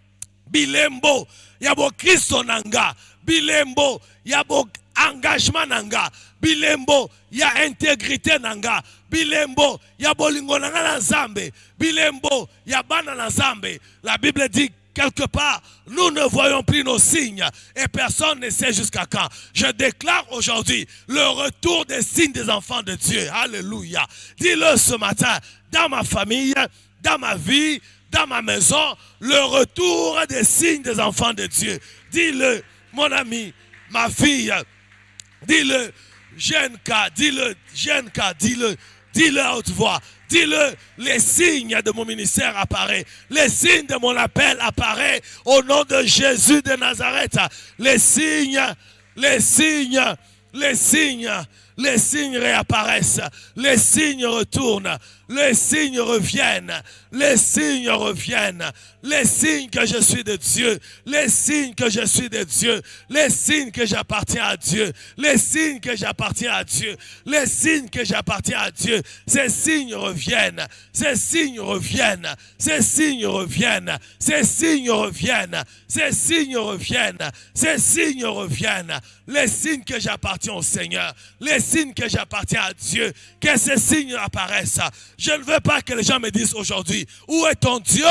Speaker 2: Bilembo, ya bo Kristo nanga. Bilembo, ya bo engagement nanga. Bilembo, ya intégrité nanga. Bilembo, ya bolingo nanga na Nzambe. Bilembo, ya bana na Nzambe. La Bible dit quelque part, nous ne voyons plus nos signes et personne ne sait jusqu'à quand. Je déclare aujourd'hui le retour des signes des enfants de Dieu. Alléluia. Dis-le ce matin, dans ma famille, dans ma vie, dans ma maison, le retour des signes des enfants de Dieu. Dis-le, mon ami, ma fille, dis-le, jeune cas, dis-le, jeune cas, dis-le, dis-le à haute voix. Dis-le, les signes de mon ministère apparaissent. Les signes de mon appel apparaissent au nom de Jésus de Nazareth. Les signes, les signes, les signes, les signes réapparaissent. Les signes retournent. Les signes reviennent. Les signes reviennent. Les signes que je suis de Dieu. Les signes que je suis de Dieu. Les signes que j'appartiens à Dieu. Les signes que j'appartiens à Dieu. Les signes que j'appartiens à Dieu. Ces signes reviennent. Ces signes reviennent. Ces signes reviennent. Ces signes reviennent. Ces signes reviennent. Ces signes reviennent. Les signes que j'appartiens au Seigneur. Les signes que j'appartiens à Dieu. Que ces signes apparaissent. Je ne veux pas que les gens me disent aujourd'hui, où est ton Dieu?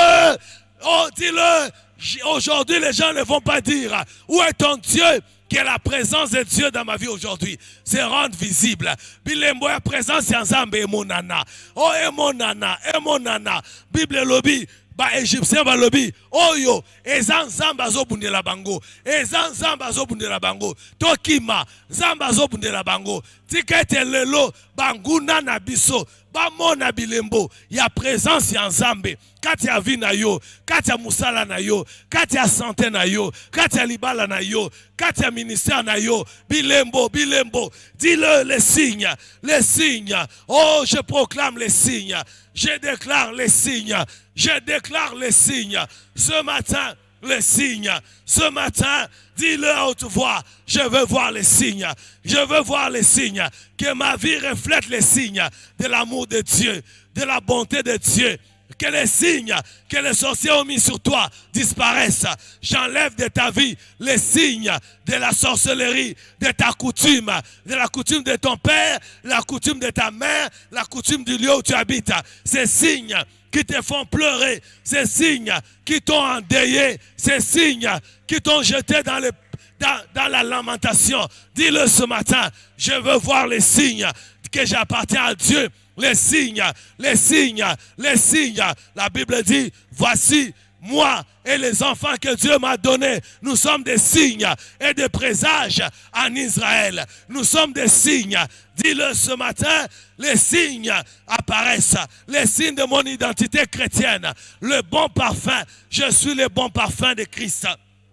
Speaker 2: Oh, dis-le. Aujourd'hui, les gens ne vont pas dire, où est ton Dieu? Que la présence de Dieu dans ma vie aujourd'hui se rende visible. Bilembo ya présence ya Nzambe emonana. Oh, emonana, emonana. Bible lobby. Ba Égyptien ba lobi oyo eza nzamba azobundela bango eza nzamba azobundela bango tokima nzamba azobundela bango tikete lelo banguna na biso bamona bilembo ya présence ya nzambe kati ya vie na yo kati ya musala na yo kati ya santé na yo kati ya libala na yo kati ya ministère na yo bilembo bilembo dis-le les signes les signes oh je proclame les signes je déclare les signes je déclare les signes ce matin les signes ce matin dis-le à haute voix je veux voir les signes je veux voir les signes que ma vie reflète les signes de l'amour de Dieu de la bonté de Dieu. Que les signes que les sorciers ont mis sur toi disparaissent. J'enlève de ta vie les signes de la sorcellerie, de ta coutume, de la coutume de ton père, la coutume de ta mère, la coutume du lieu où tu habites. Ces signes qui te font pleurer, ces signes qui t'ont endeuillé, ces signes qui t'ont jeté dans, le, dans, dans la lamentation. Dis-le ce matin, je veux voir les signes que j'appartiens à Dieu. Les signes, les signes, les signes. La Bible dit, voici moi et les enfants que Dieu m'a donnés. Nous sommes des signes et des présages en Israël. Nous sommes des signes. Dis-le ce matin, les signes apparaissent. Les signes de mon identité chrétienne. Le bon parfum, je suis le bon parfum de Christ.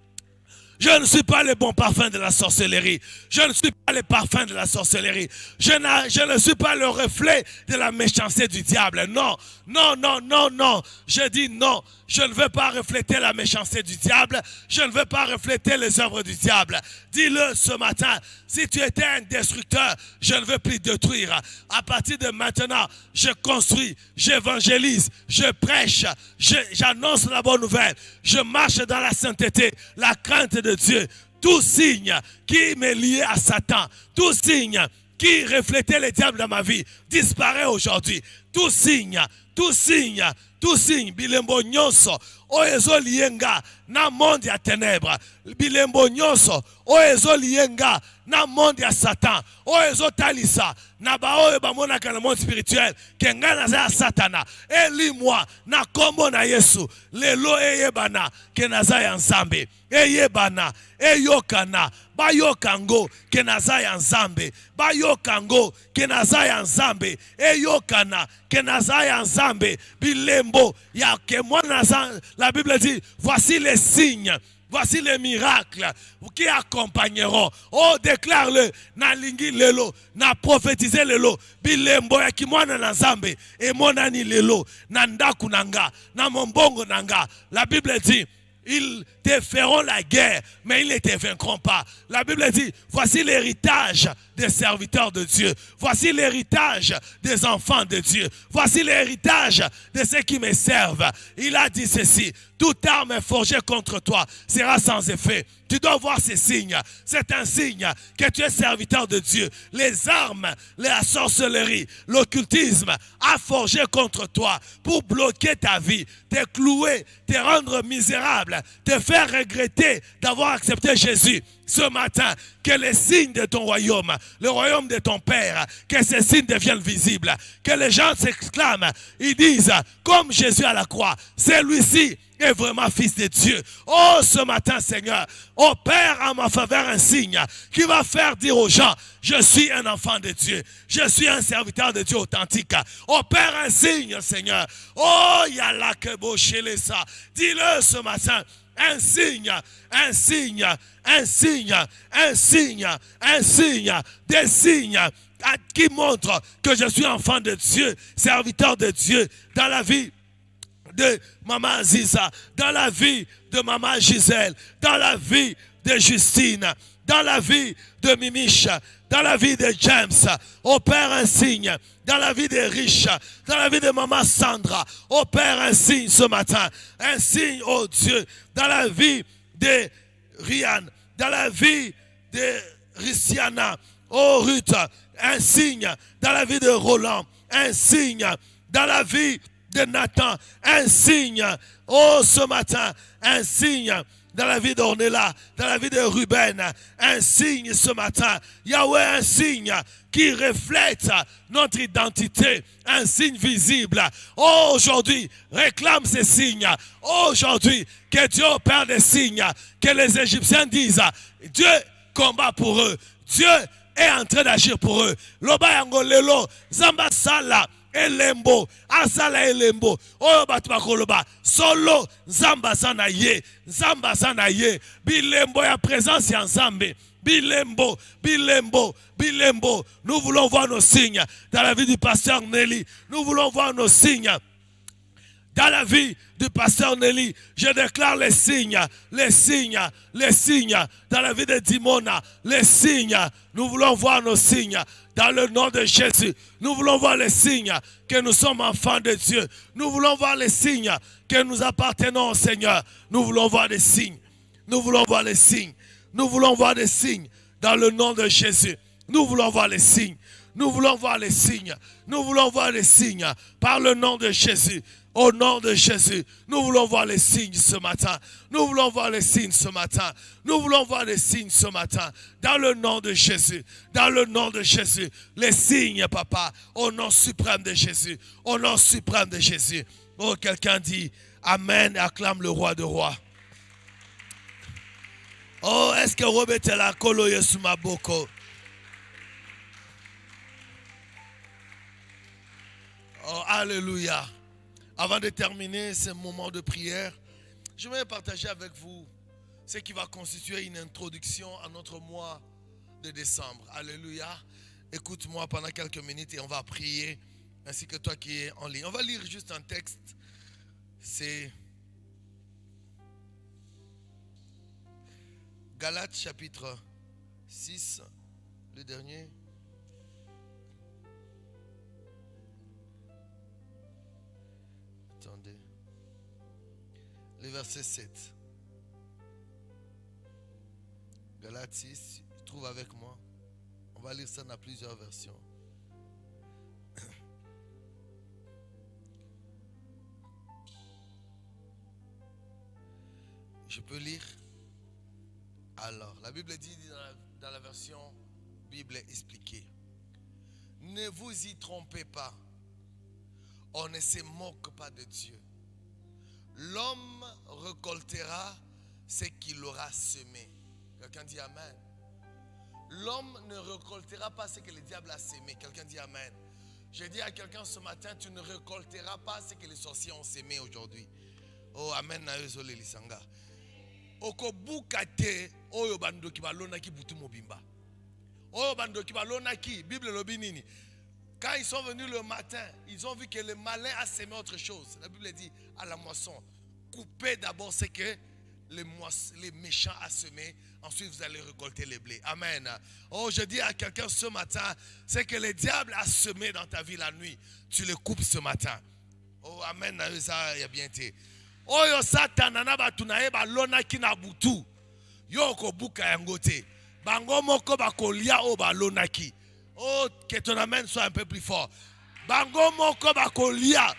Speaker 2: Je ne suis pas le bon parfum de la sorcellerie. Je ne suis pas le parfum de la sorcellerie. Je, je ne suis pas le reflet de la méchanceté du diable. Non, non, non, non, non. Je dis non. Je ne veux pas refléter la méchanceté du diable. Je ne veux pas refléter les œuvres du diable. Dis-le ce matin. Si tu étais un destructeur, je ne veux plus détruire. À partir de maintenant, je construis, j'évangélise, je prêche, j'annonce la bonne nouvelle. Je marche dans la sainteté, la crainte de Dieu. Tout signe qui m'est lié à Satan, tout signe qui reflétait le diable dans ma vie, disparaît aujourd'hui. Tout signe, tout signe, tout signe, bilembo nyonso, oezo lienga na monde ya ténèbres, bilembo nyonso, oezo lienga na monde ya Satan, oezo talisa, na baoe bamona ka na monde spirituel, kenga na za Satana, eli moi, na kombo na Yesu, lelo eyebana, ke naza ya Nzambe, eyebana, eyokana, bayokango, ke naza ya Nzambe, bayokango, ke naza ya Nzambe, eyokana, ke naza ya Nzambe, bilembo, ya ke mwana la Bible dit, voici les signes, voici les miracles qui accompagneront. Oh, déclare-le, na lingi lelo, na prophétiser lelo, bilembo ya kimwana na Nzambe, et monani lelo, na ndaku nanga, na mombongo nanga. La Bible dit, ils te feront la guerre, mais ils ne te vaincront pas. La Bible dit, voici l'héritage des serviteurs de Dieu. Voici l'héritage des enfants de Dieu. Voici l'héritage de ceux qui me servent. Il a dit ceci, toute arme forgée contre toi sera sans effet. Tu dois voir ces signes. C'est un signe que tu es serviteur de Dieu. Les armes, la sorcellerie, l'occultisme a forgé contre toi pour bloquer ta vie, te clouer, te rendre misérable, te faire regretter d'avoir accepté Jésus. Ce matin, que les signes de ton royaume, le royaume de ton Père, que ces signes deviennent visibles. Que les gens s'exclament, ils disent, comme Jésus à la croix, celui-ci est vraiment fils de Dieu. Oh, ce matin, Seigneur, opère en ma faveur un signe qui va faire dire aux gens, je suis un enfant de Dieu. Je suis un serviteur de Dieu authentique. Opère un signe, Seigneur. Oh, yalla que beau chez les ça. Dis-le ce matin. Un signe, un signe, un signe, un signe, un signe, des signes qui montrent que je suis enfant de Dieu, serviteur de Dieu dans la vie de Maman Aziza, dans la vie de Maman Gisèle, dans la vie de Justine, dans la vie de Mimiche, dans la vie de James. Opère un signe dans la vie des riches, dans la vie de Maman Sandra. Opère un signe ce matin, un signe, oh Dieu, dans la vie de Ryan, dans la vie de Rissiana, oh Ruth, un signe dans la vie de Roland, un signe dans la vie de Nathan, un signe, oh ce matin, un signe dans la vie d'Ornella, dans la vie de Ruben, un signe ce matin, Yahweh, un signe qui reflète notre identité, un signe visible. Oh, aujourd'hui, réclame ces signes. Oh, aujourd'hui, que Dieu opère des signes, que les Égyptiens disent, Dieu combat pour eux, Dieu est en train d'agir pour eux. Loba yangolelo, zamba sala. Elembo, asala elembo, oyo batu bakoloba, solo, nzamba sana ye, nzamba sana ye, bilembo ya présence ya nzambe, bilembo, bilembo, bilembo. Nous voulons voir nos signes dans la vie du pasteur Nelly, nous voulons voir nos signes dans la vie du pasteur Nelly. Je déclare les signes, les signes, les signes dans la vie de Dimona, les signes. Nous voulons voir nos signes dans le nom de Jésus. Nous voulons voir les signes que nous sommes enfants de Dieu. Nous voulons voir les signes que nous appartenons au Seigneur. Nous voulons voir des signes. Nous voulons voir les signes. Nous voulons voir des signes dans le nom de Jésus. Nous voulons voir les signes. Nous voulons voir les signes. Nous voulons voir les signes par le nom de Jésus. Au nom de Jésus, nous voulons voir les signes ce matin. Nous voulons voir les signes ce matin. Nous voulons voir les signes ce matin. Dans le nom de Jésus. Dans le nom de Jésus. Les signes, papa. Au nom suprême de Jésus. Au nom suprême de Jésus. Oh, quelqu'un dit Amen et acclame le roi de rois. Oh, est-ce que Robert est là? Kolo Yesuma Boko. Oh, alléluia. Avant de terminer ce moment de prière, je vais partager avec vous ce qui va constituer une introduction à notre mois de décembre. Alléluia. Écoute-moi pendant quelques minutes et on va prier, ainsi que toi qui es en ligne. On va lire juste un texte. C'est Galates chapitre six, le dernier. Attendez. Le verset sept. Galates six, trouve avec moi. On va lire ça dans plusieurs versions. Je peux lire? Alors, la Bible dit dans la, dans la version Bible expliquée. Ne vous y trompez pas. On ne se moque pas de Dieu. L'homme récoltera ce qu'il aura semé. Quelqu'un dit Amen. L'homme ne récoltera pas ce que le diable a semé. Quelqu'un dit Amen. Je dis à quelqu'un ce matin, tu ne récolteras pas ce que les sorciers ont semé aujourd'hui. Oh, Amen. Oko bukate oyo bando ki balona ki butu mobimba. Oyo bando ki balona ki Bible lobi nini. Quand ils sont venus le matin, ils ont vu que le malin a semé autre chose. La Bible dit à la moisson, coupez d'abord ce que les, les méchants à semer. Ensuite, vous allez récolter les blés. Amen. Oh, je dis à quelqu'un ce matin, c'est que le diable a semé dans ta vie la nuit. Tu le coupes ce matin. Oh, amen. Ça y a bien été. Oh, yo satan nanaba tunae ba lona kina butu. Yo ko buka yangote. Bango moko ba kolia o ba lona ki. Oh, que ton amen soit un peu plus fort. Bango moko ba kolia.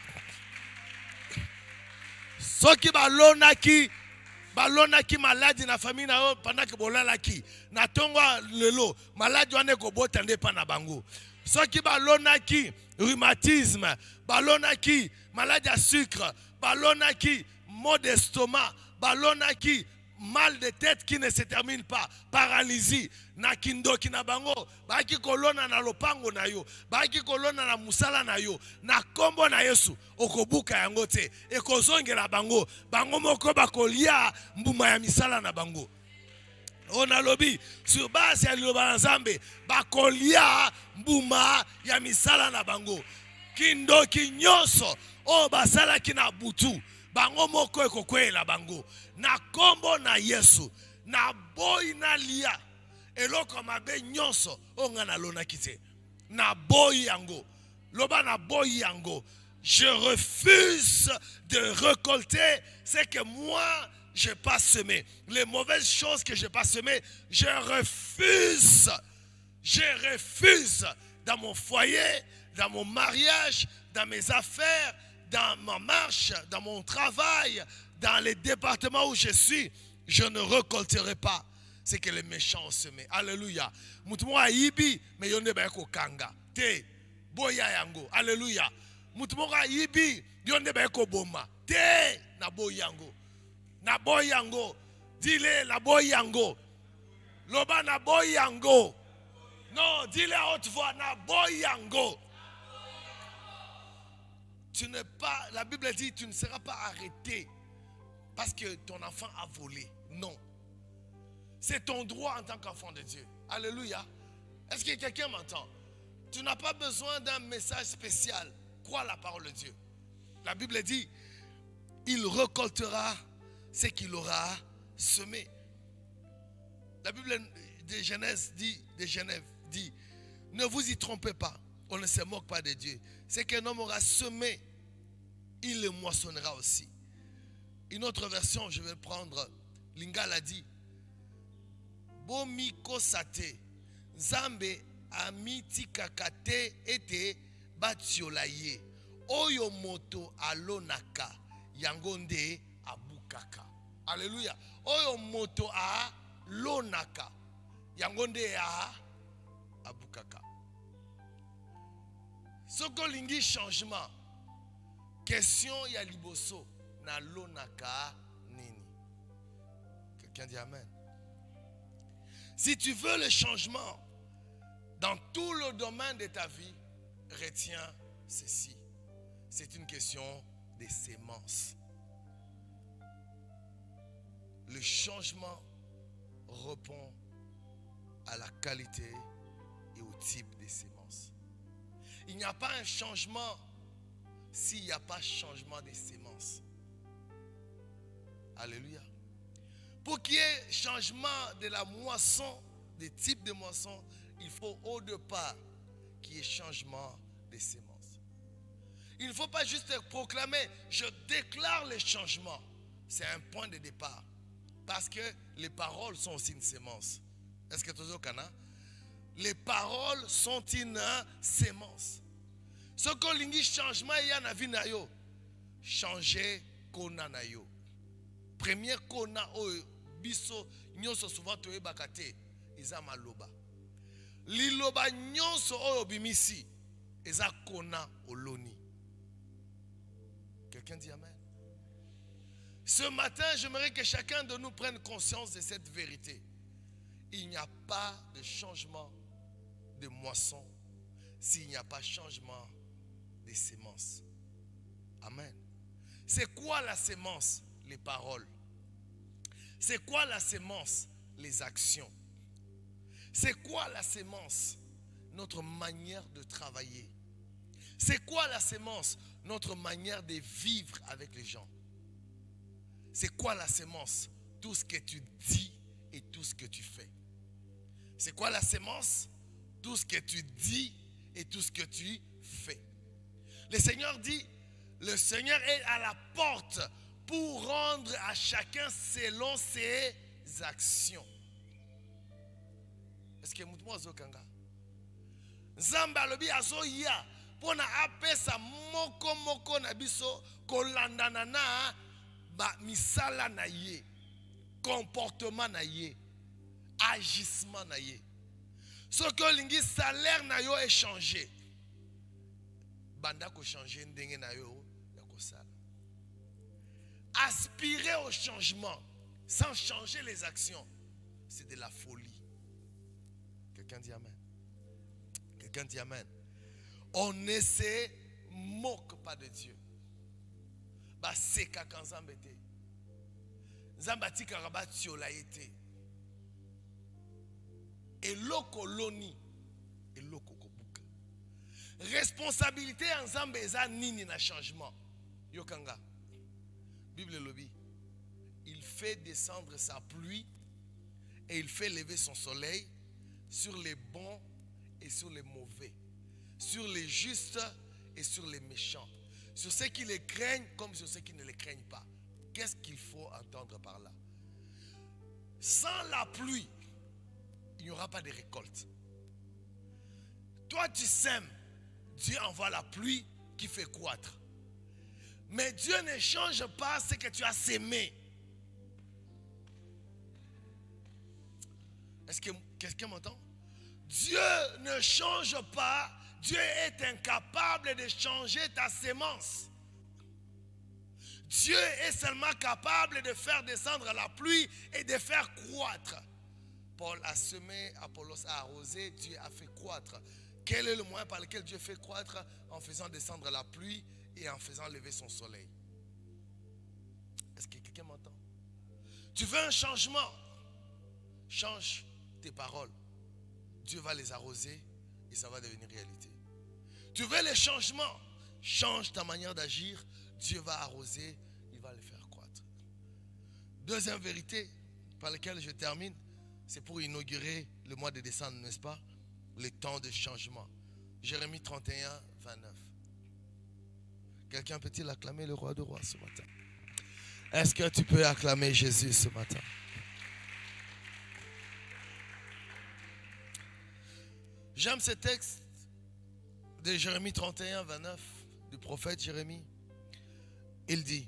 Speaker 2: Soki ba lona ki. Balona ki maladi na famille na yo pendant que bolala ki na tonga lelo maladi wane ko botande pa na bango soki balona ki rhumatisme balona ki maladie à sucre balona ki maux d'estomac balona ki mal de tête qui ne se termine pas paralysie na kindoki na bango baki kolona na lopango na yo baki kolona na musala na yo na kombo na Yesu okobuka yango te ekozongela bango bango moko bakolia mbuma ya misala na bango ona lobi sur base ya liloba nzambe bakolia mbuma ya misala na bango kindoki nyonso o basala kina butu bango moko ekokwela bango na kombo na Yesu na boy na lia eloko mabe nyonso onga na lona kite na boy yango loba na boy yango je refuse de récolter ce que moi je n'ai pas semé les mauvaises choses que je n'ai pas semées je refuse je refuse dans mon foyer dans mon mariage dans mes affaires dans ma marche, dans mon travail, dans les départements où je suis, je ne récolterai pas ce que les méchants ont semé. Alléluia. Mutumwa yibi, mais yonde ba ko kanga. Te, boya yango. Alléluia. Mutumwa yibi, yonde ba ko boma. Te, na boyango. Na boyango. Dile la boyango. Loba na boyango. Non, dis-le à haute voix, na boyango. Tu n'es pas, la Bible dit, tu ne seras pas arrêté parce que ton enfant a volé. Non. C'est ton droit en tant qu'enfant de Dieu. Alléluia. Est-ce que quelqu'un m'entend? Tu n'as pas besoin d'un message spécial. Crois la parole de Dieu. La Bible dit, il récoltera ce qu'il aura semé. La Bible de Genèse dit, de Genève dit, ne vous y trompez pas. On ne se moque pas de Dieu. C'est qu'un homme aura semé, il le moissonnera aussi. Une autre version, je vais prendre, Lingala a dit, Bomiko sate, Zambe amiti kakate ete batiolaye, Oyo moto alonaka, Yangonde abukaka. Alléluia. Oyo moto a lonaka, Yangonde a abukaka. Soko lingi changement. Question ya liboso na lonaka nini. Quelqu'un dit amen. Si tu veux le changement dans tout le domaine de ta vie, retiens ceci. C'est une question des semences. Le changement répond à la qualité et au type des semences. Il n'y a pas un changement s'il n'y a pas changement des semences. Alléluia. Pour qu'il y ait changement de la moisson, des types de moissons, il faut au départ qu'il y ait changement des semences. Il ne faut pas juste proclamer, je déclare les changements. C'est un point de départ. Parce que les paroles sont aussi une sémence. Est-ce que tu es au Cana? Les paroles sont une sémence. Ce qu'on dit changement, il y a na vie na yo. Changer kona na yo. Premier kona o biso nyonso souvent to e bakate eza maloba. Liloba nyonso o bimisi eza kona oloni. Quelqu'un dit amen. Ce matin, j'aimerais que chacun de nous prenne conscience de cette vérité. Il n'y a pas de changement de moisson s'il n'y a pas changement des semences. Amen. C'est quoi la sémence? Les paroles. C'est quoi la sémence? Les actions. C'est quoi la sémence? Notre manière de travailler. C'est quoi la sémence? Notre manière de vivre avec les gens. C'est quoi la sémence? tout ce que tu dis et tout ce que tu fais. C'est quoi la sémence? Tout ce que tu dis et tout ce que tu fais. Le Seigneur dit, le Seigneur est à la porte pour rendre à chacun selon ses actions. Est-ce que mutu mwazo kanga? Nzamba lobi azo ya pona apesa moko moko na biso kolandana na ba misala na ye, comportement na ye, agissement na ye. Ce que lingi salaire na yo est changé. Banda ko changer ndenge na yo ya kosala. Aspirer au changement sans changer les actions, c'est de la folie. Quelqu'un dit amen. Quelqu'un dit amen. On ne se moque pas de Dieu. Bah c'est quand Nzambe te. Nzambe tika rabat tiola ete. Et loko loni et loko kobuka. Responsabilité en Nzambe eza nini na changement. Yokanga. Bible lobi. Il fait descendre sa pluie et il fait lever son soleil sur les bons et sur les mauvais, sur les justes et sur les méchants, sur ceux qui les craignent comme sur ceux qui ne les craignent pas. Qu'est-ce qu'il faut entendre par là? Sans la pluie, il n'y aura pas de récolte. Toi tu sèmes, Dieu envoie la pluie qui fait croître. Mais Dieu ne change pas ce que tu as sémé. Est-ce que quelqu'un m'entend? Dieu ne change pas. Dieu est incapable de changer ta sémence. Dieu est seulement capable de faire descendre la pluie et de faire croître. Paul a semé, Apollos a arrosé, Dieu a fait croître. Quel est le moyen par lequel Dieu fait croître? En faisant descendre la pluie et en faisant lever son soleil. Est-ce que quelqu'un m'entend? Tu veux un changement? Change tes paroles. Dieu va les arroser et ça va devenir réalité. Tu veux les changements? Change ta manière d'agir. Dieu va arroser, il va les faire croître. Deuxième vérité par laquelle je termine, c'est pour inaugurer le mois de décembre, n'est-ce pas? Le temps de changement. Jérémie trente et un, vingt-neuf. Quelqu'un peut-il acclamer le roi de rois ce matin? Est-ce que tu peux acclamer Jésus ce matin? J'aime ce texte de Jérémie trente et un, vingt-neuf du prophète Jérémie. Il dit,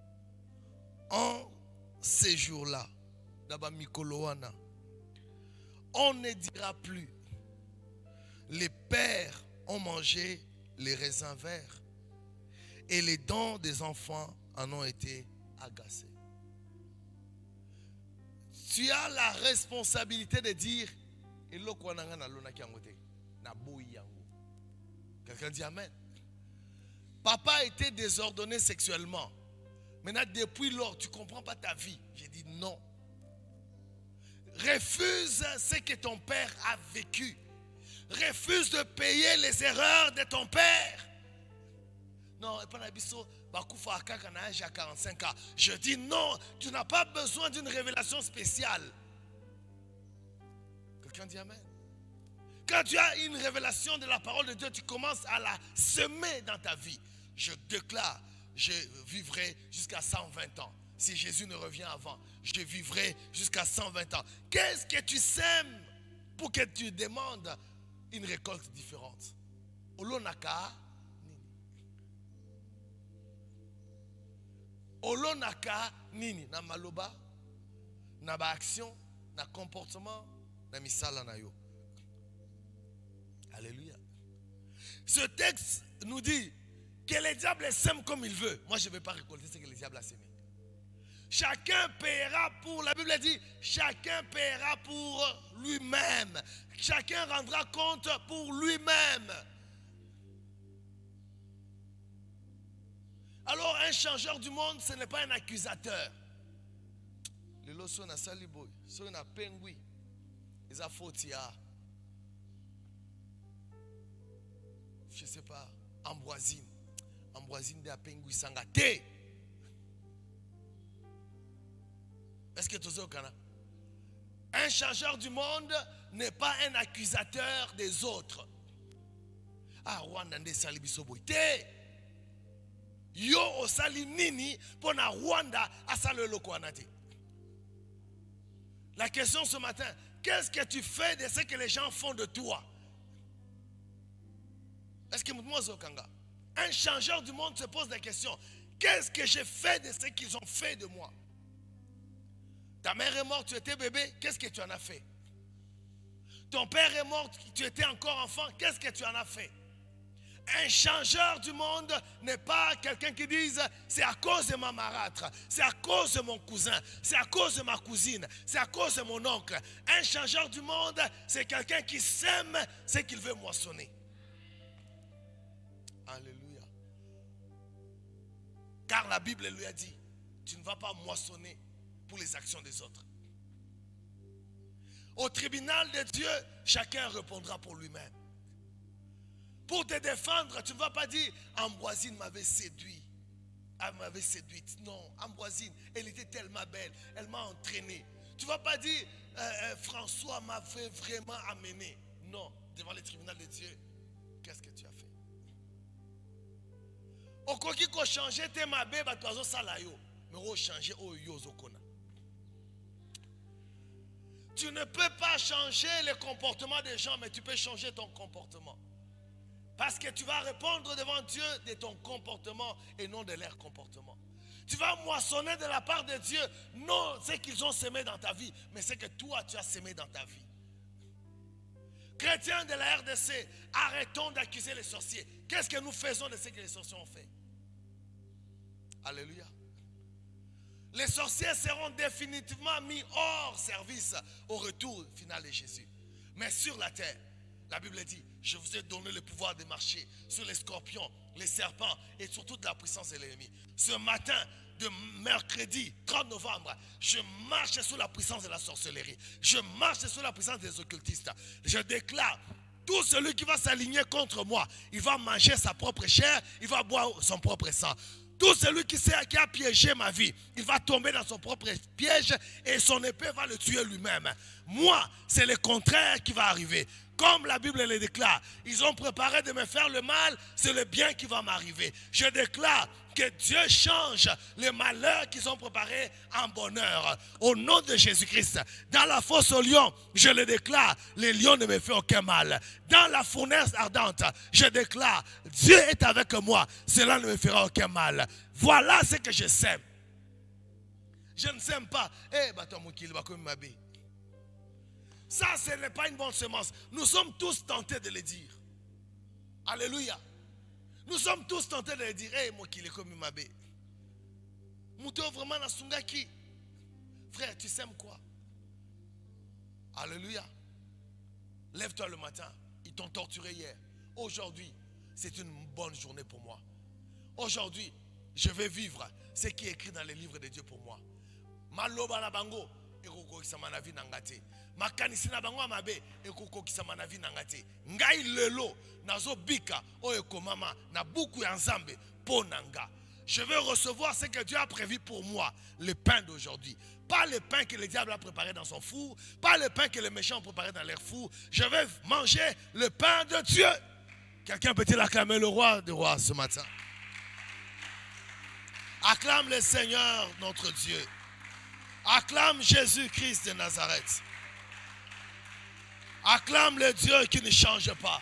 Speaker 2: en ces jours-là, d'abord Mikoloana, on ne dira plus, les pères ont mangé les raisins verts et les dents des enfants en ont été agacées. Tu as la responsabilité de dire, quelqu'un dit amen. Papa a été désordonné sexuellement. Maintenant, depuis lors, tu ne comprends pas ta vie. J'ai dit non. Refuse ce que ton père a vécu. Refuse de payer les erreurs de ton père. Non, j'ai quarante-cinq ans. Je dis non, tu n'as pas besoin d'une révélation spéciale. Quelqu'un dit amen. Quand tu as une révélation de la parole de Dieu, tu commences à la semer dans ta vie. Je déclare, je vivrai jusqu'à cent vingt ans. Si Jésus ne revient avant, je vivrai jusqu'à cent vingt ans. Qu'est-ce que tu sèmes pour que tu demandes une récolte différente? Olonaka nini. Olonaka nini. Na maloba, na ba action, na comportement, na misala na yo. Alléluia. Ce texte nous dit que le diable sème comme il veut. Moi, je ne vais pas récolter ce que le diable a sémé. Chacun paiera pour, la Bible dit, chacun paiera pour lui-même. Chacun rendra compte pour lui-même. Alors, un changeur du monde, ce n'est pas un accusateur. Le loso na saliboy, so na pengui, ils a fautia. Je ne sais pas, Ambroisine. Ambroisine de Apengui Sangate. Est-ce que tu sais au Canada? Un changeur du monde n'est pas un accusateur des autres. Ah, Rwanda nde sali biso boy te. Yo osali nini pour na Rwanda asala eloko wana te. La question ce matin, qu'est-ce que tu fais de ce que les gens font de toi? Est-ce que moi Zokanga? Un changeur du monde se pose des questions. Qu'est-ce que j'ai fait de ce qu'ils ont fait de moi? Ta mère est morte, tu étais bébé, qu'est-ce que tu en as fait? Ton père est mort, tu étais encore enfant, qu'est-ce que tu en as fait? Un changeur du monde n'est pas quelqu'un qui dise c'est à cause de ma marâtre, c'est à cause de mon cousin, c'est à cause de ma cousine, c'est à cause de mon oncle. Un changeur du monde, c'est quelqu'un qui sème ce qu'il veut moissonner. Alléluia. Car la Bible lui a dit, tu ne vas pas moissonner pour les actions des autres. Au tribunal de Dieu, chacun répondra pour lui-même. Pour te défendre, tu ne vas pas dire Ambroisine m'avait séduit. Elle m'avait séduite. Non, Ambroisine, elle était tellement belle. Elle m'a entraîné. Tu ne vas pas dire euh, euh, François m'avait vraiment amené. Non, devant le tribunal de Dieu, qu'est-ce que tu as fait? Okoki ko changer te mabe ba toazo salayo, mais o changer o yozo kona. Tu ne peux pas changer le comportement des gens, mais tu peux changer ton comportement. Parce que tu vas répondre devant Dieu de ton comportement et non de leur comportement. Tu vas moissonner de la part de Dieu, non ce qu'ils ont semé dans ta vie, mais ce que toi tu as semé dans ta vie. Chrétiens de la R D C, arrêtons d'accuser les sorciers. Qu'est-ce que nous faisons de ce que les sorciers ont fait? Alléluia. Les sorciers seront définitivement mis hors service au retour final de Jésus. Mais sur la terre, la Bible dit, je vous ai donné le pouvoir de marcher sur les scorpions, les serpents et sur toute la puissance de l'ennemi. Ce matin de mercredi trente novembre, je marche sous la puissance de la sorcellerie. Je marche sous la puissance des occultistes. Je déclare, tout celui qui va s'aligner contre moi, il va manger sa propre chair, il va boire son propre sang. Tout celui qui, sait, qui a piégé ma vie, il va tomber dans son propre piège et son épée va le tuer lui-même. Moi, c'est le contraire qui va arriver. Comme la Bible le déclare, ils ont préparé de me faire le mal, c'est le bien qui va m'arriver. Je déclare que Dieu change les malheurs qu'ils ont préparés en bonheur. Au nom de Jésus-Christ, dans la fosse aux lions, je le déclare, les lions ne me font aucun mal. Dans la fournaise ardente, je déclare, Dieu est avec moi, cela ne me fera aucun mal. Voilà ce que je sème. Je ne sème pas. Eh, ça, ce n'est pas une bonne semence. Nous sommes tous tentés de le dire. Alléluia. Nous sommes tous tentés de le dire. Eh, moi qui l'ai comme Mabe. Mouto vraiment na sungaki. Frère, tu sèmes quoi? Alléluia. Lève-toi le matin. Ils t'ont torturé hier. Aujourd'hui, c'est une bonne journée pour moi. Aujourd'hui, je vais vivre ce qui est écrit dans les livres de Dieu pour moi. Maloba na bango. Ekoko kisama vie nangate. Makanisi na bango mabe ekoko kisama na vie nangate. Ngai lelo nazo bika oyeko mama na buku ya nzambe ponanga. Je vais recevoir ce que Dieu a prévu pour moi, le pain d'aujourd'hui. Pas le pain que le diable a préparé dans son four, pas le pain que les méchants ont préparé dans leur four. Je vais manger le pain de Dieu. Quelqu'un peut-il acclamer le roi des rois ce matin? Acclame le Seigneur notre Dieu. Acclame Jésus-Christ de Nazareth. Acclame le Dieu qui ne change pas.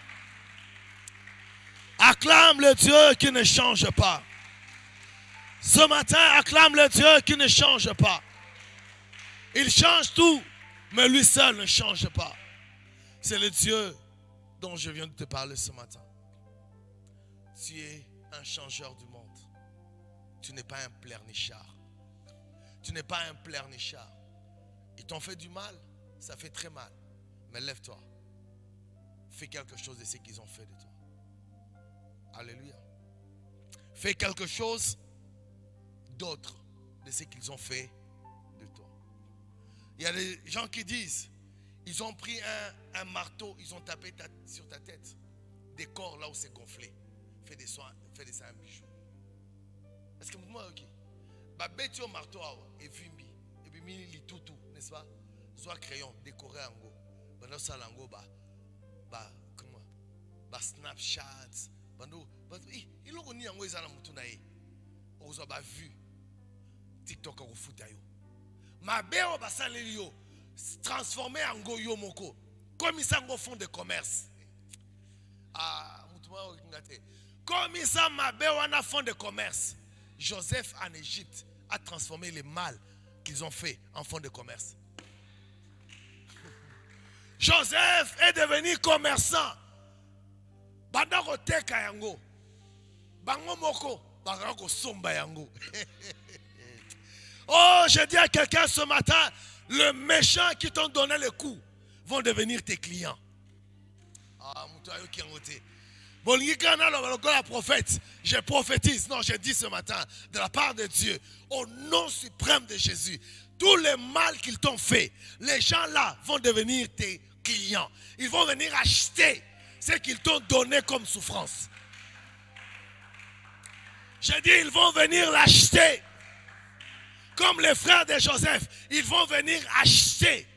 Speaker 2: Acclame le Dieu qui ne change pas. Ce matin, acclame le Dieu qui ne change pas. Il change tout, mais lui seul ne change pas. C'est le Dieu dont je viens de te parler ce matin. Tu es un changeur du monde. Tu n'es pas un pleurnichard. Tu n'es pas un pleurnichard. Ils t'ont fait du mal, ça fait très mal. Mais lève-toi. Fais quelque chose de ce qu'ils ont fait de toi. Alléluia. Fais quelque chose d'autre de ce qu'ils ont fait de toi. Il y a des gens qui disent, ils ont pris un, un marteau, ils ont tapé ta, sur ta tête. Des corps là où c'est gonflé. Fais des soins, fais des soins un bijou. Est-ce que moi, ok? Ba beti au marteau et vimbi et puis Bimi litutu, n'est-ce pas? Soit crayon, décoré en go. Bando salango ba ba comment? Ba Snapchat, bando il lo ni yango ezala mutu na ye. Ozo ba vu TikTok ko futa yo. Ma beo ba saleli yo transformer en go yo moko. Comme ça ngo fond de commerce. Ah, mutu ma ngate. Comme ça ma beo na fond de commerce. Joseph en Égypte a transformé les mal qu'ils ont fait en fonds de commerce. Joseph est devenu commerçant. Bandako teka yango. Bango moko, bango somba yango. Oh, je dis à quelqu'un ce matin, les méchants qui t'ont donné le coup vont devenir tes clients. Ah, moutoyo qui ont été. La prophète, je prophétise, non, je dis ce matin, de la part de Dieu, au nom suprême de Jésus, tous les mal qu'ils t'ont fait, les gens là vont devenir tes clients. Ils vont venir acheter ce qu'ils t'ont donné comme souffrance. Je dis, ils vont venir l'acheter. Comme les frères de Joseph, ils vont venir acheter.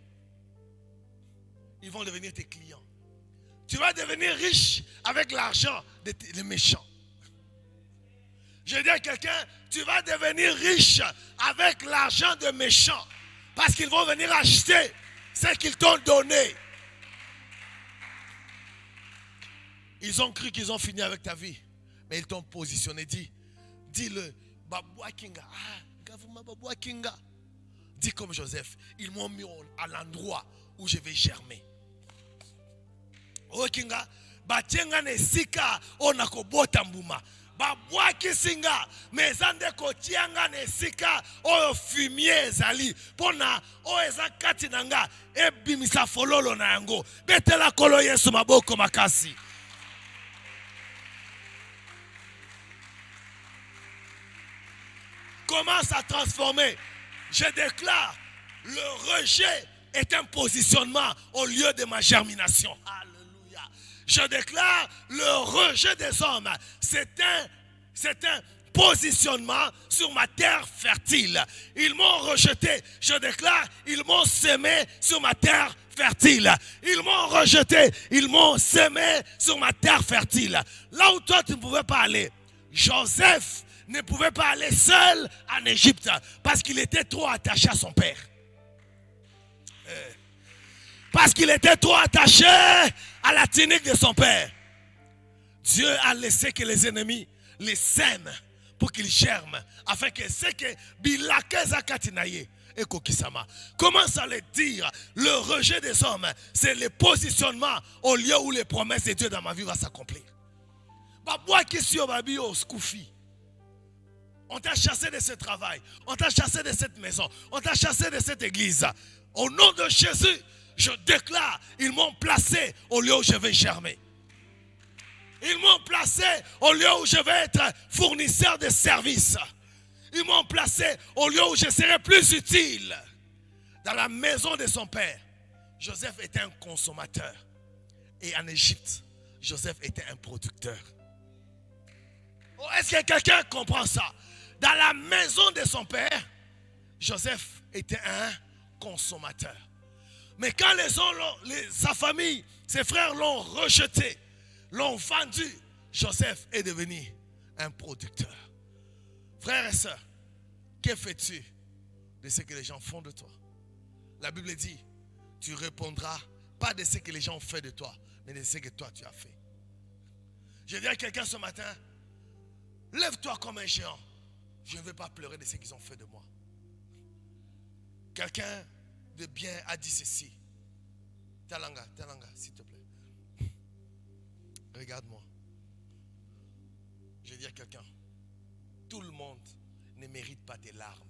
Speaker 2: Ils vont devenir tes clients. Tu vas devenir riche avec l'argent des méchants. Je dis à quelqu'un, tu vas devenir riche avec l'argent des méchants. Parce qu'ils vont venir acheter ce qu'ils t'ont donné. Ils ont cru qu'ils ont fini avec ta vie. Mais ils t'ont positionné. Dis, dis-le. Baboua Kinga. Ah, Gavuma Baboua Kinga. Dis comme Joseph. Ils m'ont mis à l'endroit où je vais germer. Okinga batenga nesika onako botambuma babwaki singa mezande kotianga nesika oyo fumier ezali pona o eza kati nanga ebimisa fololo na yango betela kolo Yesu maboko makasi. Commence à transformer. Je déclare, le rejet est un positionnement au lieu de ma germination. Je déclare le rejet des hommes. C'est un, c'est un positionnement sur ma terre fertile. Ils m'ont rejeté. Je déclare, ils m'ont semé sur ma terre fertile. Ils m'ont rejeté. Ils m'ont semé sur ma terre fertile. Là où toi tu ne pouvais pas aller, Joseph ne pouvait pas aller seul en Égypte parce qu'il était trop attaché à son père. Parce qu'il était trop attaché à la tunique de son père. Dieu a laissé que les ennemis les sèment pour qu'ils germent. Afin que ce que Bilakeza Katinaye et Kokisama commence à le dire. Le rejet des hommes, c'est le positionnement au lieu où les promesses de Dieu dans ma vie vont s'accomplir. On t'a chassé de ce travail. On t'a chassé de cette maison. On t'a chassé de cette église. Au nom de Jésus, je déclare, ils m'ont placé au lieu où je vais germer. Ils m'ont placé au lieu où je vais être fournisseur de services. Ils m'ont placé au lieu où je serai plus utile. Dans la maison de son père, Joseph était un consommateur. Et en Égypte, Joseph était un producteur. Oh, est-ce que quelqu'un comprend ça? Dans la maison de son père, Joseph était un consommateur. Mais quand les ont, les, sa famille, ses frères l'ont rejeté, l'ont vendu, Joseph est devenu un producteur. Frères et sœurs, que fais-tu de ce que les gens font de toi? La Bible dit, tu répondras pas de ce que les gens ont fait de toi, mais de ce que toi tu as fait. Je dis à quelqu'un ce matin, lève-toi comme un géant. Je ne vais pas pleurer de ce qu'ils ont fait de moi. Quelqu'un de bien a dit ceci. Talanga, Talanga, s'il te plaît. Regarde-moi. Je dis à quelqu'un, tout le monde ne mérite pas tes larmes.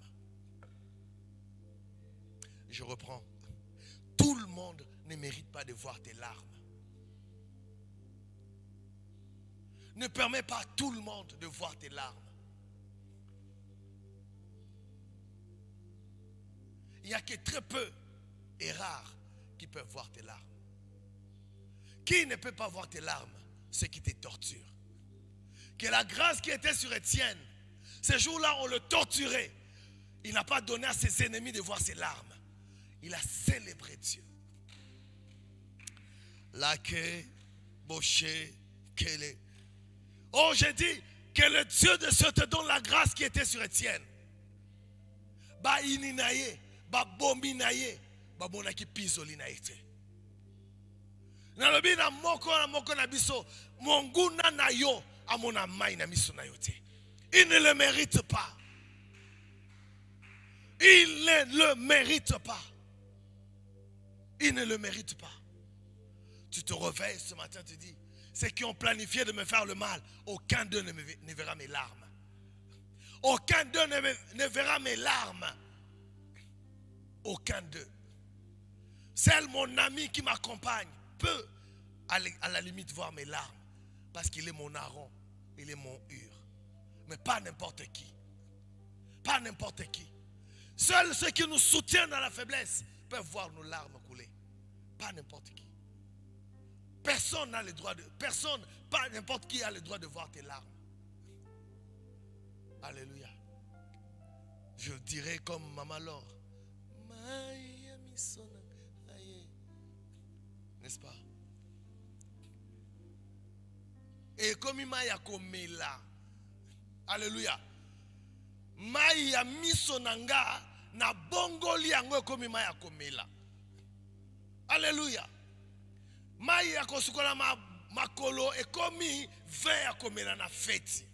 Speaker 2: Je reprends. Tout le monde ne mérite pas de voir tes larmes. Ne permets pas à tout le monde de voir tes larmes. Il n'y a que très peu et rares qui peuvent voir tes larmes. Qui ne peut pas voir tes larmes? Ceux qui te torturent. Que la grâce qui était sur Étienne, ces jours-là, on le torturait. il n'a pas donné à ses ennemis de voir ses larmes. Il a célébré Dieu. Laké, Boché, Kélé. Oh, j'ai dit que le Dieu de Dieu te donne la grâce qui était sur Étienne. Ba ininaye, ba bominaye, ba bonaki pisoli na ete. Nalobi na moko na moko na biso, monguna na yo amona mai na miso na yote. Il ne le mérite pas. Il ne le mérite pas. Il ne le mérite pas. Tu te réveilles ce matin, tu dis, ceux qui ont planifié de me faire le mal, aucun d'eux ne, ne verra mes larmes. Aucun d'eux ne, ne verra mes larmes. Aucun d'eux. Seul mon ami qui m'accompagne peut à la limite voir mes larmes. Parce qu'il est mon Aaron, il est mon Hur. Mais pas n'importe qui. Pas n'importe qui. Seuls ceux qui nous soutiennent dans la faiblesse peuvent voir nos larmes couler. Pas n'importe qui. Personne n'a le droit de... Personne, pas n'importe qui a le droit de voir tes larmes. Alléluia. Je dirais comme Maman Laure. N'est-ce pas? Et comme il m'a là. Alléluia. Maya misonanga na bongoli yango comme maya komela. Alléluia. Maya kosukola ma makolo e komi vin komela na fête.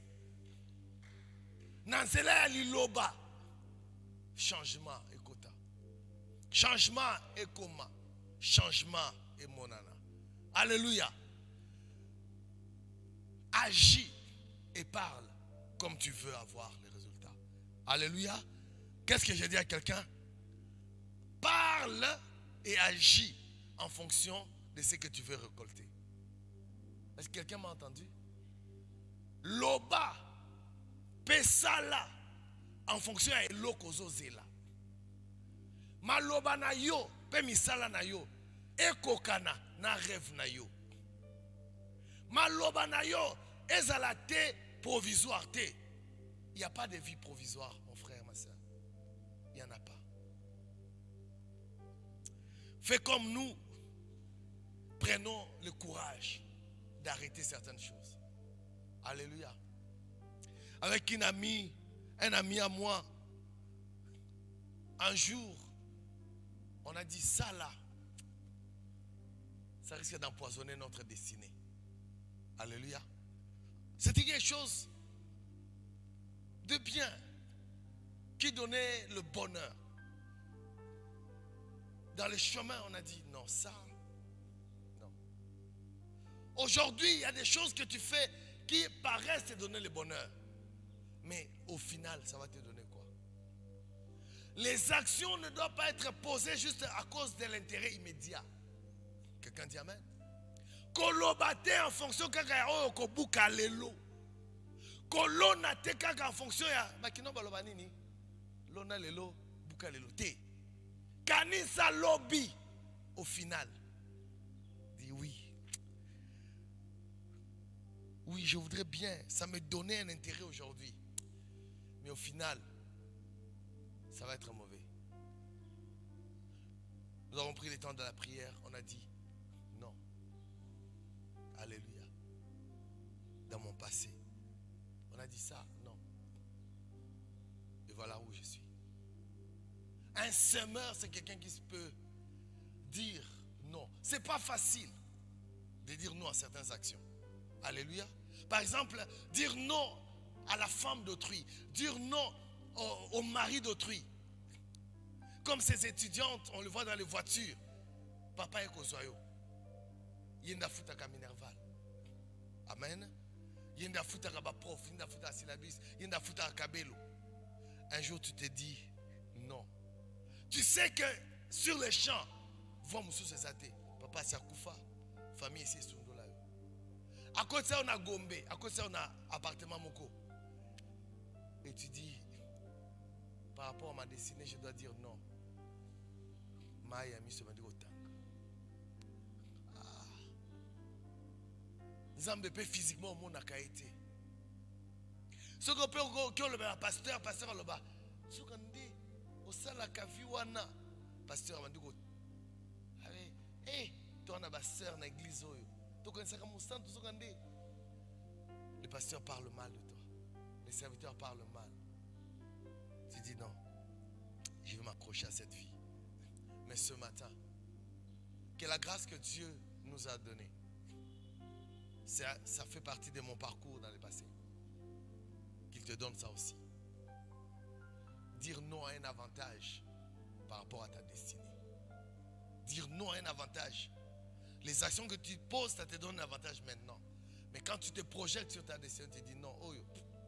Speaker 2: Nansela ya liloba. Changement et kota. Changement et koma. Changement et monana. Alléluia. Agis et parle comme tu veux avoir les résultats. Alléluia. Qu'est-ce que j'ai dit à quelqu'un? Parle et agis en fonction de ce que tu veux récolter. Est-ce que quelqu'un m'a entendu? Loba, pesala, en fonction de l'okozo zela. Ma loba na yo, pe misala na yo, ekokana na rêve na yo. Ma loba na yo, ezala te provisoire te. Il n'y a pas de vie provisoire, mon frère, ma soeur. Il n'y en a pas. Fais comme nous, prenons le courage d'arrêter certaines choses. Alléluia. Avec une amie, un ami à moi, un jour, on a dit ça là, ça risque d'empoisonner notre destinée. Alléluia. C'était quelque chose de bien qui donnait le bonheur. Dans le chemin, on a dit non, ça, non. Aujourd'hui, il y a des choses que tu fais qui paraissent te donner le bonheur. Mais au final, ça va te donner quoi? Les actions ne doivent pas être posées juste à cause de l'intérêt immédiat. Quelqu'un dit amen? Kolobate en fonction kaka o kobuka lelo. Kolona te kaka en fonction ya bakino baloba nini? Lona lelo buka lelo te. Kanisa lobby au final. Dit oui. Oui, je voudrais bien, ça me donnait un intérêt aujourd'hui. Mais au final, ça va être mauvais. Nous avons pris le temps de la prière, on a dit non. Alléluia. Dans mon passé, on a dit ça, non. Et voilà où je suis. Un semeur, c'est quelqu'un qui peut dire non. Ce n'est pas facile de dire non à certaines actions. Alléluia. Par exemple, dire non à la femme d'autrui, dire non au, au mari d'autrui. Comme ces étudiantes, on le voit dans les voitures. Papa est kozoyo. Yenda futa ka minerval. Amen. Yenda futa ka ba prof, yenda futa syllabus, yenda futa ka kabelo. Un jour tu te dis non. Tu sais que sur les champs, voix moussou se zate. Papa c'est Akoufa, famille ici Sundola. À côté de ça on a Gombe, à côté de ça on a appartement Moko. Et tu dis, par rapport à ma destinée, je dois dire non. Maya mi se m'a dit autant. Zambépé physiquement au monde a été. Ce qu'on peut dire, le pasteur, pasteur le bas. Sokandi, au sala kaviwana. Pasteur m'a dit, allez, hé, toi on a ma soeur dans l'église. Le pasteur parle mal de toi. Les serviteurs parlent mal. Tu dis non, je vais m'accrocher à cette vie. Mais ce matin, que la grâce que Dieu nous a donnée, ça, ça fait partie de mon parcours dans le passé. Qu'il te donne ça aussi. Dire non à un avantage par rapport à ta destinée. Dire non à un avantage. Les actions que tu poses, ça te donne un avantage maintenant. Mais quand tu te projettes sur ta destinée, tu te dis non, oh,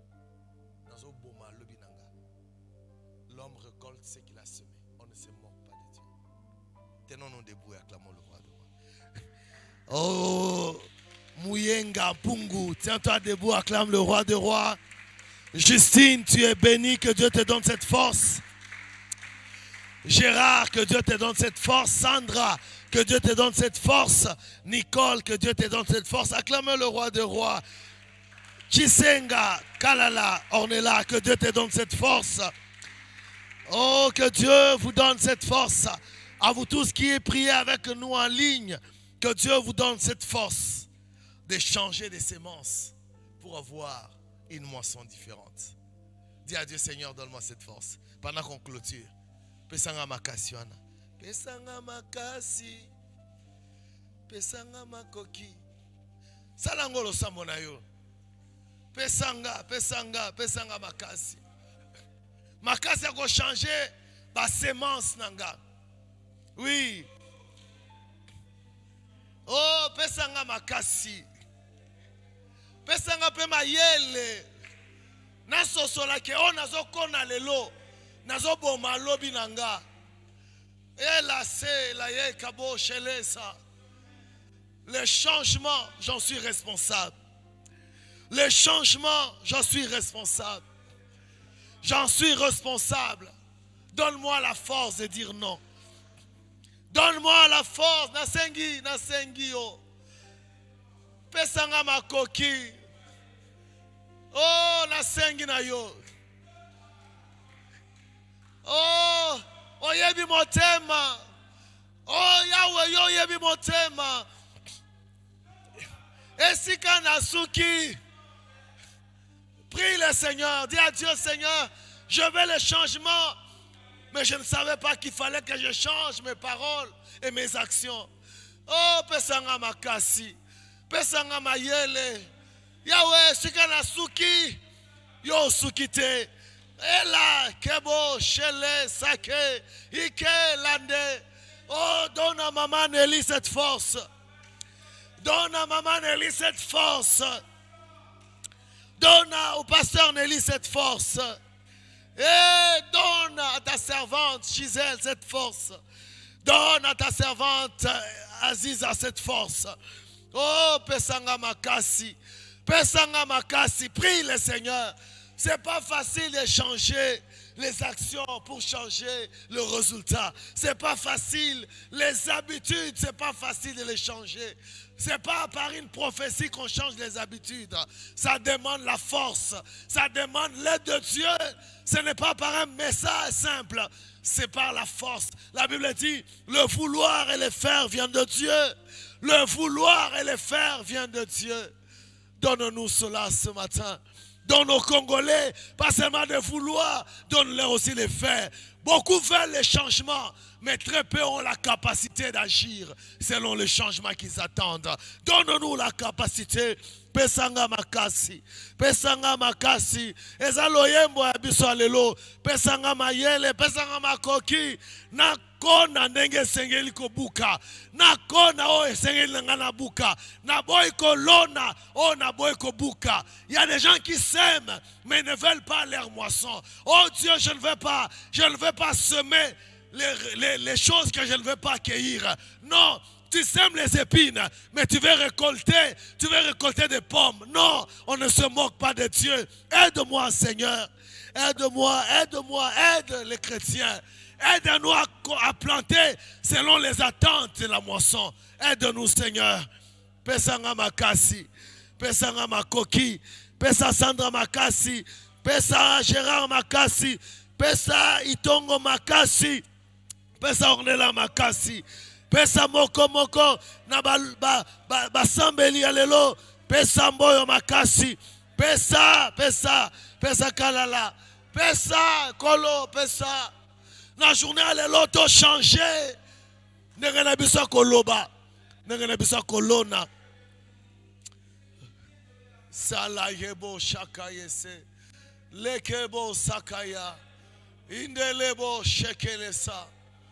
Speaker 2: l'homme récolte ce qu'il a semé. On ne se moque pas de Dieu. Tenons-nous debout et acclamons le roi de roi. Oh, Mouyenga Pungu, tiens-toi debout, acclame le roi de roi. Justine, tu es bénie, que Dieu te donne cette force. Gérard, que Dieu te donne cette force. Sandra, que Dieu te donne cette force. Nicole, que Dieu te donne cette force. Acclame le roi de roi. Chisenga, Kalala, Ornella, que Dieu te donne cette force. Oh, que Dieu vous donne cette force. À vous tous qui êtes priés avec nous en ligne, que Dieu vous donne cette force de changer des semences pour avoir une moisson différente. Dis à Dieu, Seigneur, donne-moi cette force. Pendant qu'on clôture, pesanga makasi wana. Pesanga makasi. Pesanga makoki. Salangolo samona yo. Pesanga, pesanga, pesanga makasi. Makasi a changé ma sémence nanga. Oui. Oh, pesanga makasi. Pesanga pe mayele. Naso sola ke o nazo kona lelo. Nazo boma lobi nanga. Ela se la ye kabo shelesa. Le changement, j'en suis responsable. Le changement, j'en suis responsable. J'en suis responsable. Donne-moi la force de dire non. Donne-moi la force. Nasengi, nasengi yo. Pesanga makoki. Oh, nasengi na yo. Oh, oyebi motema. Oh, Yahweh, yo yebi motema. Esika nasuki. Prie le Seigneur. Dis à Dieu, Seigneur, je veux le changement. Mais je ne savais pas qu'il fallait que je change mes paroles et mes actions. Oh, pesanga makasi. Pesanga mayele. Yahweh, sika nasuki. Yo sukite. Ela kebo shele sake. Ike lande. Oh, donne à maman Nelly cette force. Donne à maman Nelly cette force. Donne au pasteur Nelly cette force. Et donne à ta servante Gisèle cette force. Donne à ta servante Aziza cette force. Oh, Pesanga Makasi. Pesanga Makasi. Prie le Seigneur. C'est pas facile de changer les actions pour changer le résultat. C'est pas facile. Les habitudes, c'est pas facile de les changer. C'est pas par une prophétie qu'on change les habitudes. Ça demande la force. Ça demande l'aide de Dieu. Ce n'est pas par un message simple. C'est par la force. La Bible dit, le vouloir et le faire viennent de Dieu. Le vouloir et le faire viennent de Dieu. Donne-nous cela ce matin. Donne aux Congolais, pas seulement de vouloir, donne-leur aussi les faire. Beaucoup veulent les changements, mais très peu ont la capacité d'agir selon les changements qu'ils attendent. Donne-nous la capacité. Pesanga makasi, pesanga makasi, ezaloyembo ya biso alelo, pesanga mayele, pesanga makoki, na kona ndenge sengeli ko buka, na kona o sengeli ngana buka, na boy ko lona, o na boy ko buka. Il y a des gens qui s'aiment, mais ne veulent pas leur moisson. Oh Dieu, je ne veux pas, je ne veux pas semer les, les, les choses que je ne veux pas accueillir. Non. Tu sèmes les épines, mais tu veux récolter, tu veux récolter des pommes. Non, on ne se moque pas de Dieu. Aide-moi, Seigneur. Aide-moi, aide-moi, aide les chrétiens. Aide-nous à, à planter selon les attentes de la moisson. Aide-nous, Seigneur. Pesanga Makasi, Pesanga Makoki, Pesa Sandra Makasi, Pesa Gérard Makasi, Pesa itongo makasi. Pesa ornela makasi. Pesa moko moko na ba ba ba, ba sambeli alelo. Pesa mboyo makasi. Pesa pesa pesa kalala. Pesa kolo pesa. Na journée alelo to changer. Ndenge na biso koloba. Ndenge na biso kolona. Sala yebo shakayese. Lekebo sakaya. Indelebo shekelesa.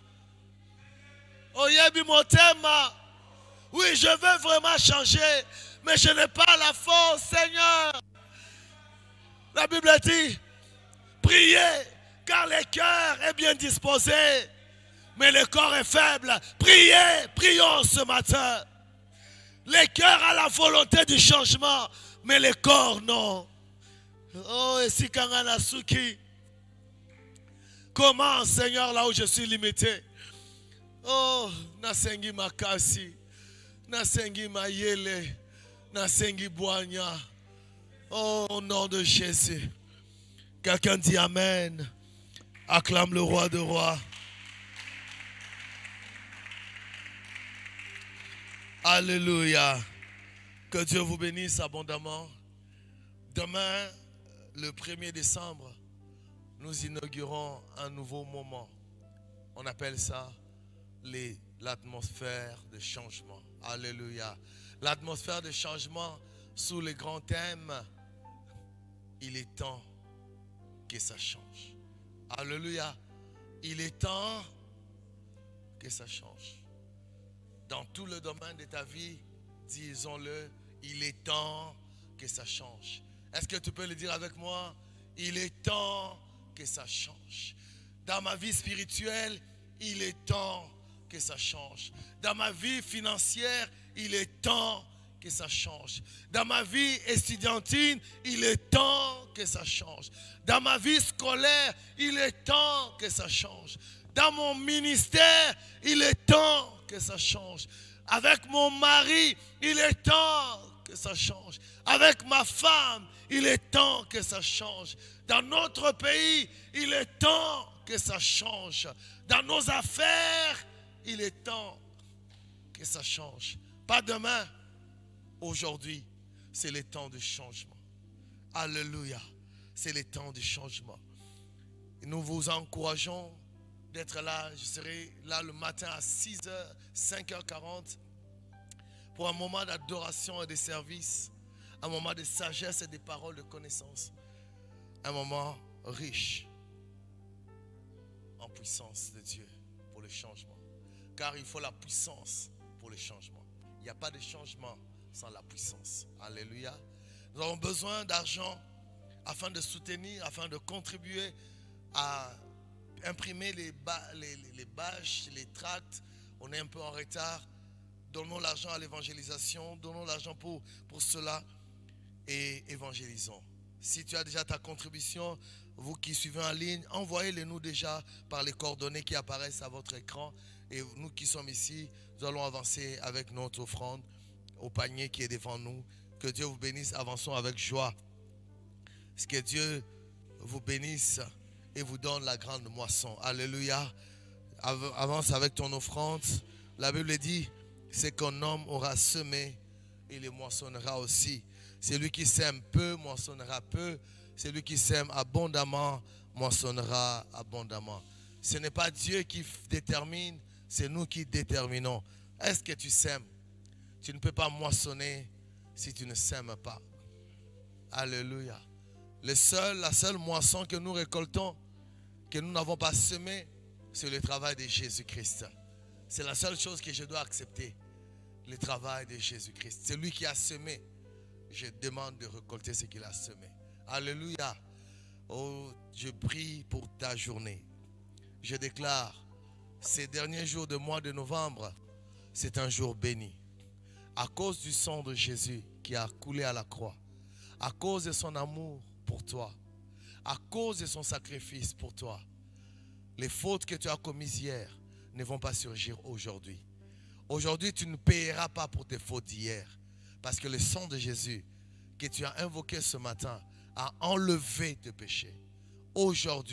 Speaker 2: Oyebi motema. Oui, je veux vraiment changer, mais je n'ai pas la force, Seigneur. La Bible dit, priez, car le cœur est bien disposé, mais le corps est faible. Priez, prions ce matin. Le cœur a la volonté du changement, mais le corps non. Oh, et si Kangana Suki, comment, Seigneur, là où je suis limité? Oh, Nasengi Makasi, Nasengi Mayele, Nasengi Boigna. Oh, au nom de Jésus. Quelqu'un dit Amen. Acclame le roi de rois. Alléluia. Que Dieu vous bénisse abondamment. Demain, le premier décembre, nous inaugurons un nouveau moment. On appelle ça l'atmosphère de changement. Alléluia. L'atmosphère de changement sous les grands thèmes. Il est temps que ça change. Alléluia. Il est temps que ça change. Dans tout le domaine de ta vie, disons-le, il est temps que ça change. Est-ce que tu peux le dire avec moi? Il est temps que ça change. Dans ma vie spirituelle, il est temps que ça change. Dans ma vie financière, il est temps que ça change. Dans ma vie estudiantine, il est temps que ça change. Dans ma vie scolaire, il est temps que ça change. Dans mon ministère, il est temps que ça change. Avec mon mari, il est temps que ça change. Avec ma femme, il est temps que ça change. Dans notre pays, il est temps que ça change. Dans nos affaires, il est temps que ça change. Pas demain, aujourd'hui, c'est le temps du changement. Alléluia, c'est le temps du changement. Et nous vous encourageons d'être là. Je serai là le matin à six heures, cinq heures quarante pour un moment d'adoration et de service, un moment de sagesse et de paroles de connaissance, un moment riche en puissance de Dieu pour le changement. Car il faut la puissance pour le changement. Il n'y a pas de changement sans la puissance. Alléluia. Nous avons besoin d'argent afin de soutenir, afin de contribuer à imprimer les, les, les bâches, les tracts. On est un peu en retard. Donnons l'argent à l'évangélisation. Donnons l'argent pour, pour cela et évangélisons. Si tu as déjà ta contribution, vous qui suivez en ligne, envoyez-les nous déjà par les coordonnées qui apparaissent à votre écran. Et nous qui sommes ici, nous allons avancer avec notre offrande au panier qui est devant nous. Que Dieu vous bénisse. Avançons avec joie. Que Dieu vous bénisse et vous donne la grande moisson. Alléluia. Avance avec ton offrande. La Bible dit, c'est qu'un homme aura semé, il les moissonnera aussi. Celui qui sème peu, moissonnera peu. Celui qui sème abondamment, moissonnera abondamment. Ce n'est pas Dieu qui détermine, c'est nous qui déterminons. Est-ce que tu sèmes? Tu ne peux pas moissonner si tu ne sèmes pas. Alléluia. Le seul, la seule moisson que nous récoltons, que nous n'avons pas semé, c'est le travail de Jésus-Christ. C'est la seule chose que je dois accepter. Le travail de Jésus-Christ. C'est lui qui a semé. Je demande de récolter ce qu'il a semé. Alléluia. Oh, je prie pour ta journée. Je déclare, ces derniers jours de mois de novembre, c'est un jour béni. À cause du sang de Jésus qui a coulé à la croix. À cause de son amour pour toi. À cause de son sacrifice pour toi. Les fautes que tu as commises hier ne vont pas surgir aujourd'hui. Aujourd'hui, tu ne payeras pas pour tes fautes d'hier. Parce que le sang de Jésus que tu as invoqué ce matin a enlevé tes péchés. Aujourd'hui,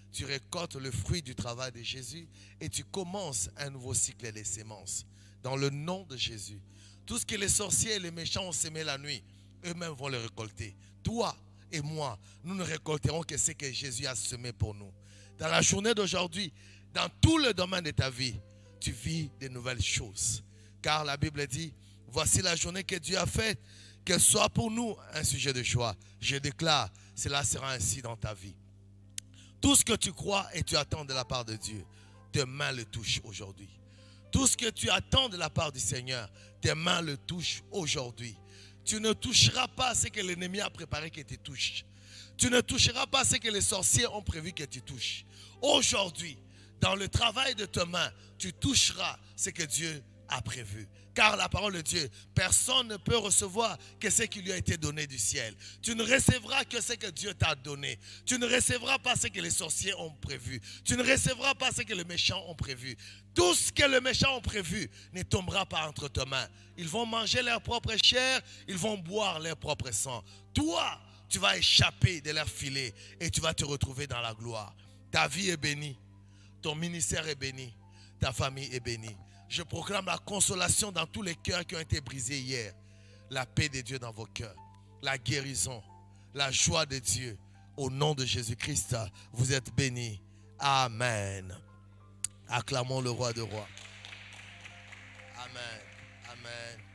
Speaker 1: tu récoltes le fruit du travail de Jésus et tu commences un nouveau cycle des semences. Dans le nom de Jésus. Tout ce que les sorciers et les méchants ont semé la nuit, eux-mêmes vont le récolter. Toi et moi, nous ne récolterons que ce que Jésus a semé pour nous. Dans la journée d'aujourd'hui, dans tout le domaine de ta vie, tu vis de nouvelles choses. Car la Bible dit, voici la journée que Dieu a faite, qu'elle soit pour nous un sujet de joie. Je déclare, cela sera ainsi dans ta vie. Tout ce que tu crois et tu attends de la part de Dieu, tes mains le touchent aujourd'hui. Tout ce que tu attends de la part du Seigneur, tes mains le touchent aujourd'hui. Tu ne toucheras pas ce que l'ennemi a préparé que tu touches. Tu ne toucheras pas ce que les sorciers ont prévu que tu touches. Aujourd'hui, dans le travail de tes mains, tu toucheras ce que Dieu a prévu. Car la parole de Dieu, personne ne peut recevoir que ce qui lui a été donné du ciel. Tu ne recevras que ce que Dieu t'a donné. Tu ne recevras pas ce que les sorciers ont prévu. Tu ne recevras pas ce que les méchants ont prévu. Tout ce que les méchants ont prévu ne tombera pas entre tes mains. Ils vont manger leur propre chair, ils vont boire leur propre sang. Toi, tu vas échapper de leur filet et tu vas te retrouver dans la gloire. Ta vie est bénie, ton ministère est béni, ta famille est bénie. Je proclame la consolation dans tous les cœurs qui ont été brisés hier. La paix de Dieu dans vos cœurs. La guérison. La joie de Dieu. Au nom de Jésus-Christ, vous êtes bénis. Amen. Acclamons le roi de rois. Amen. Amen.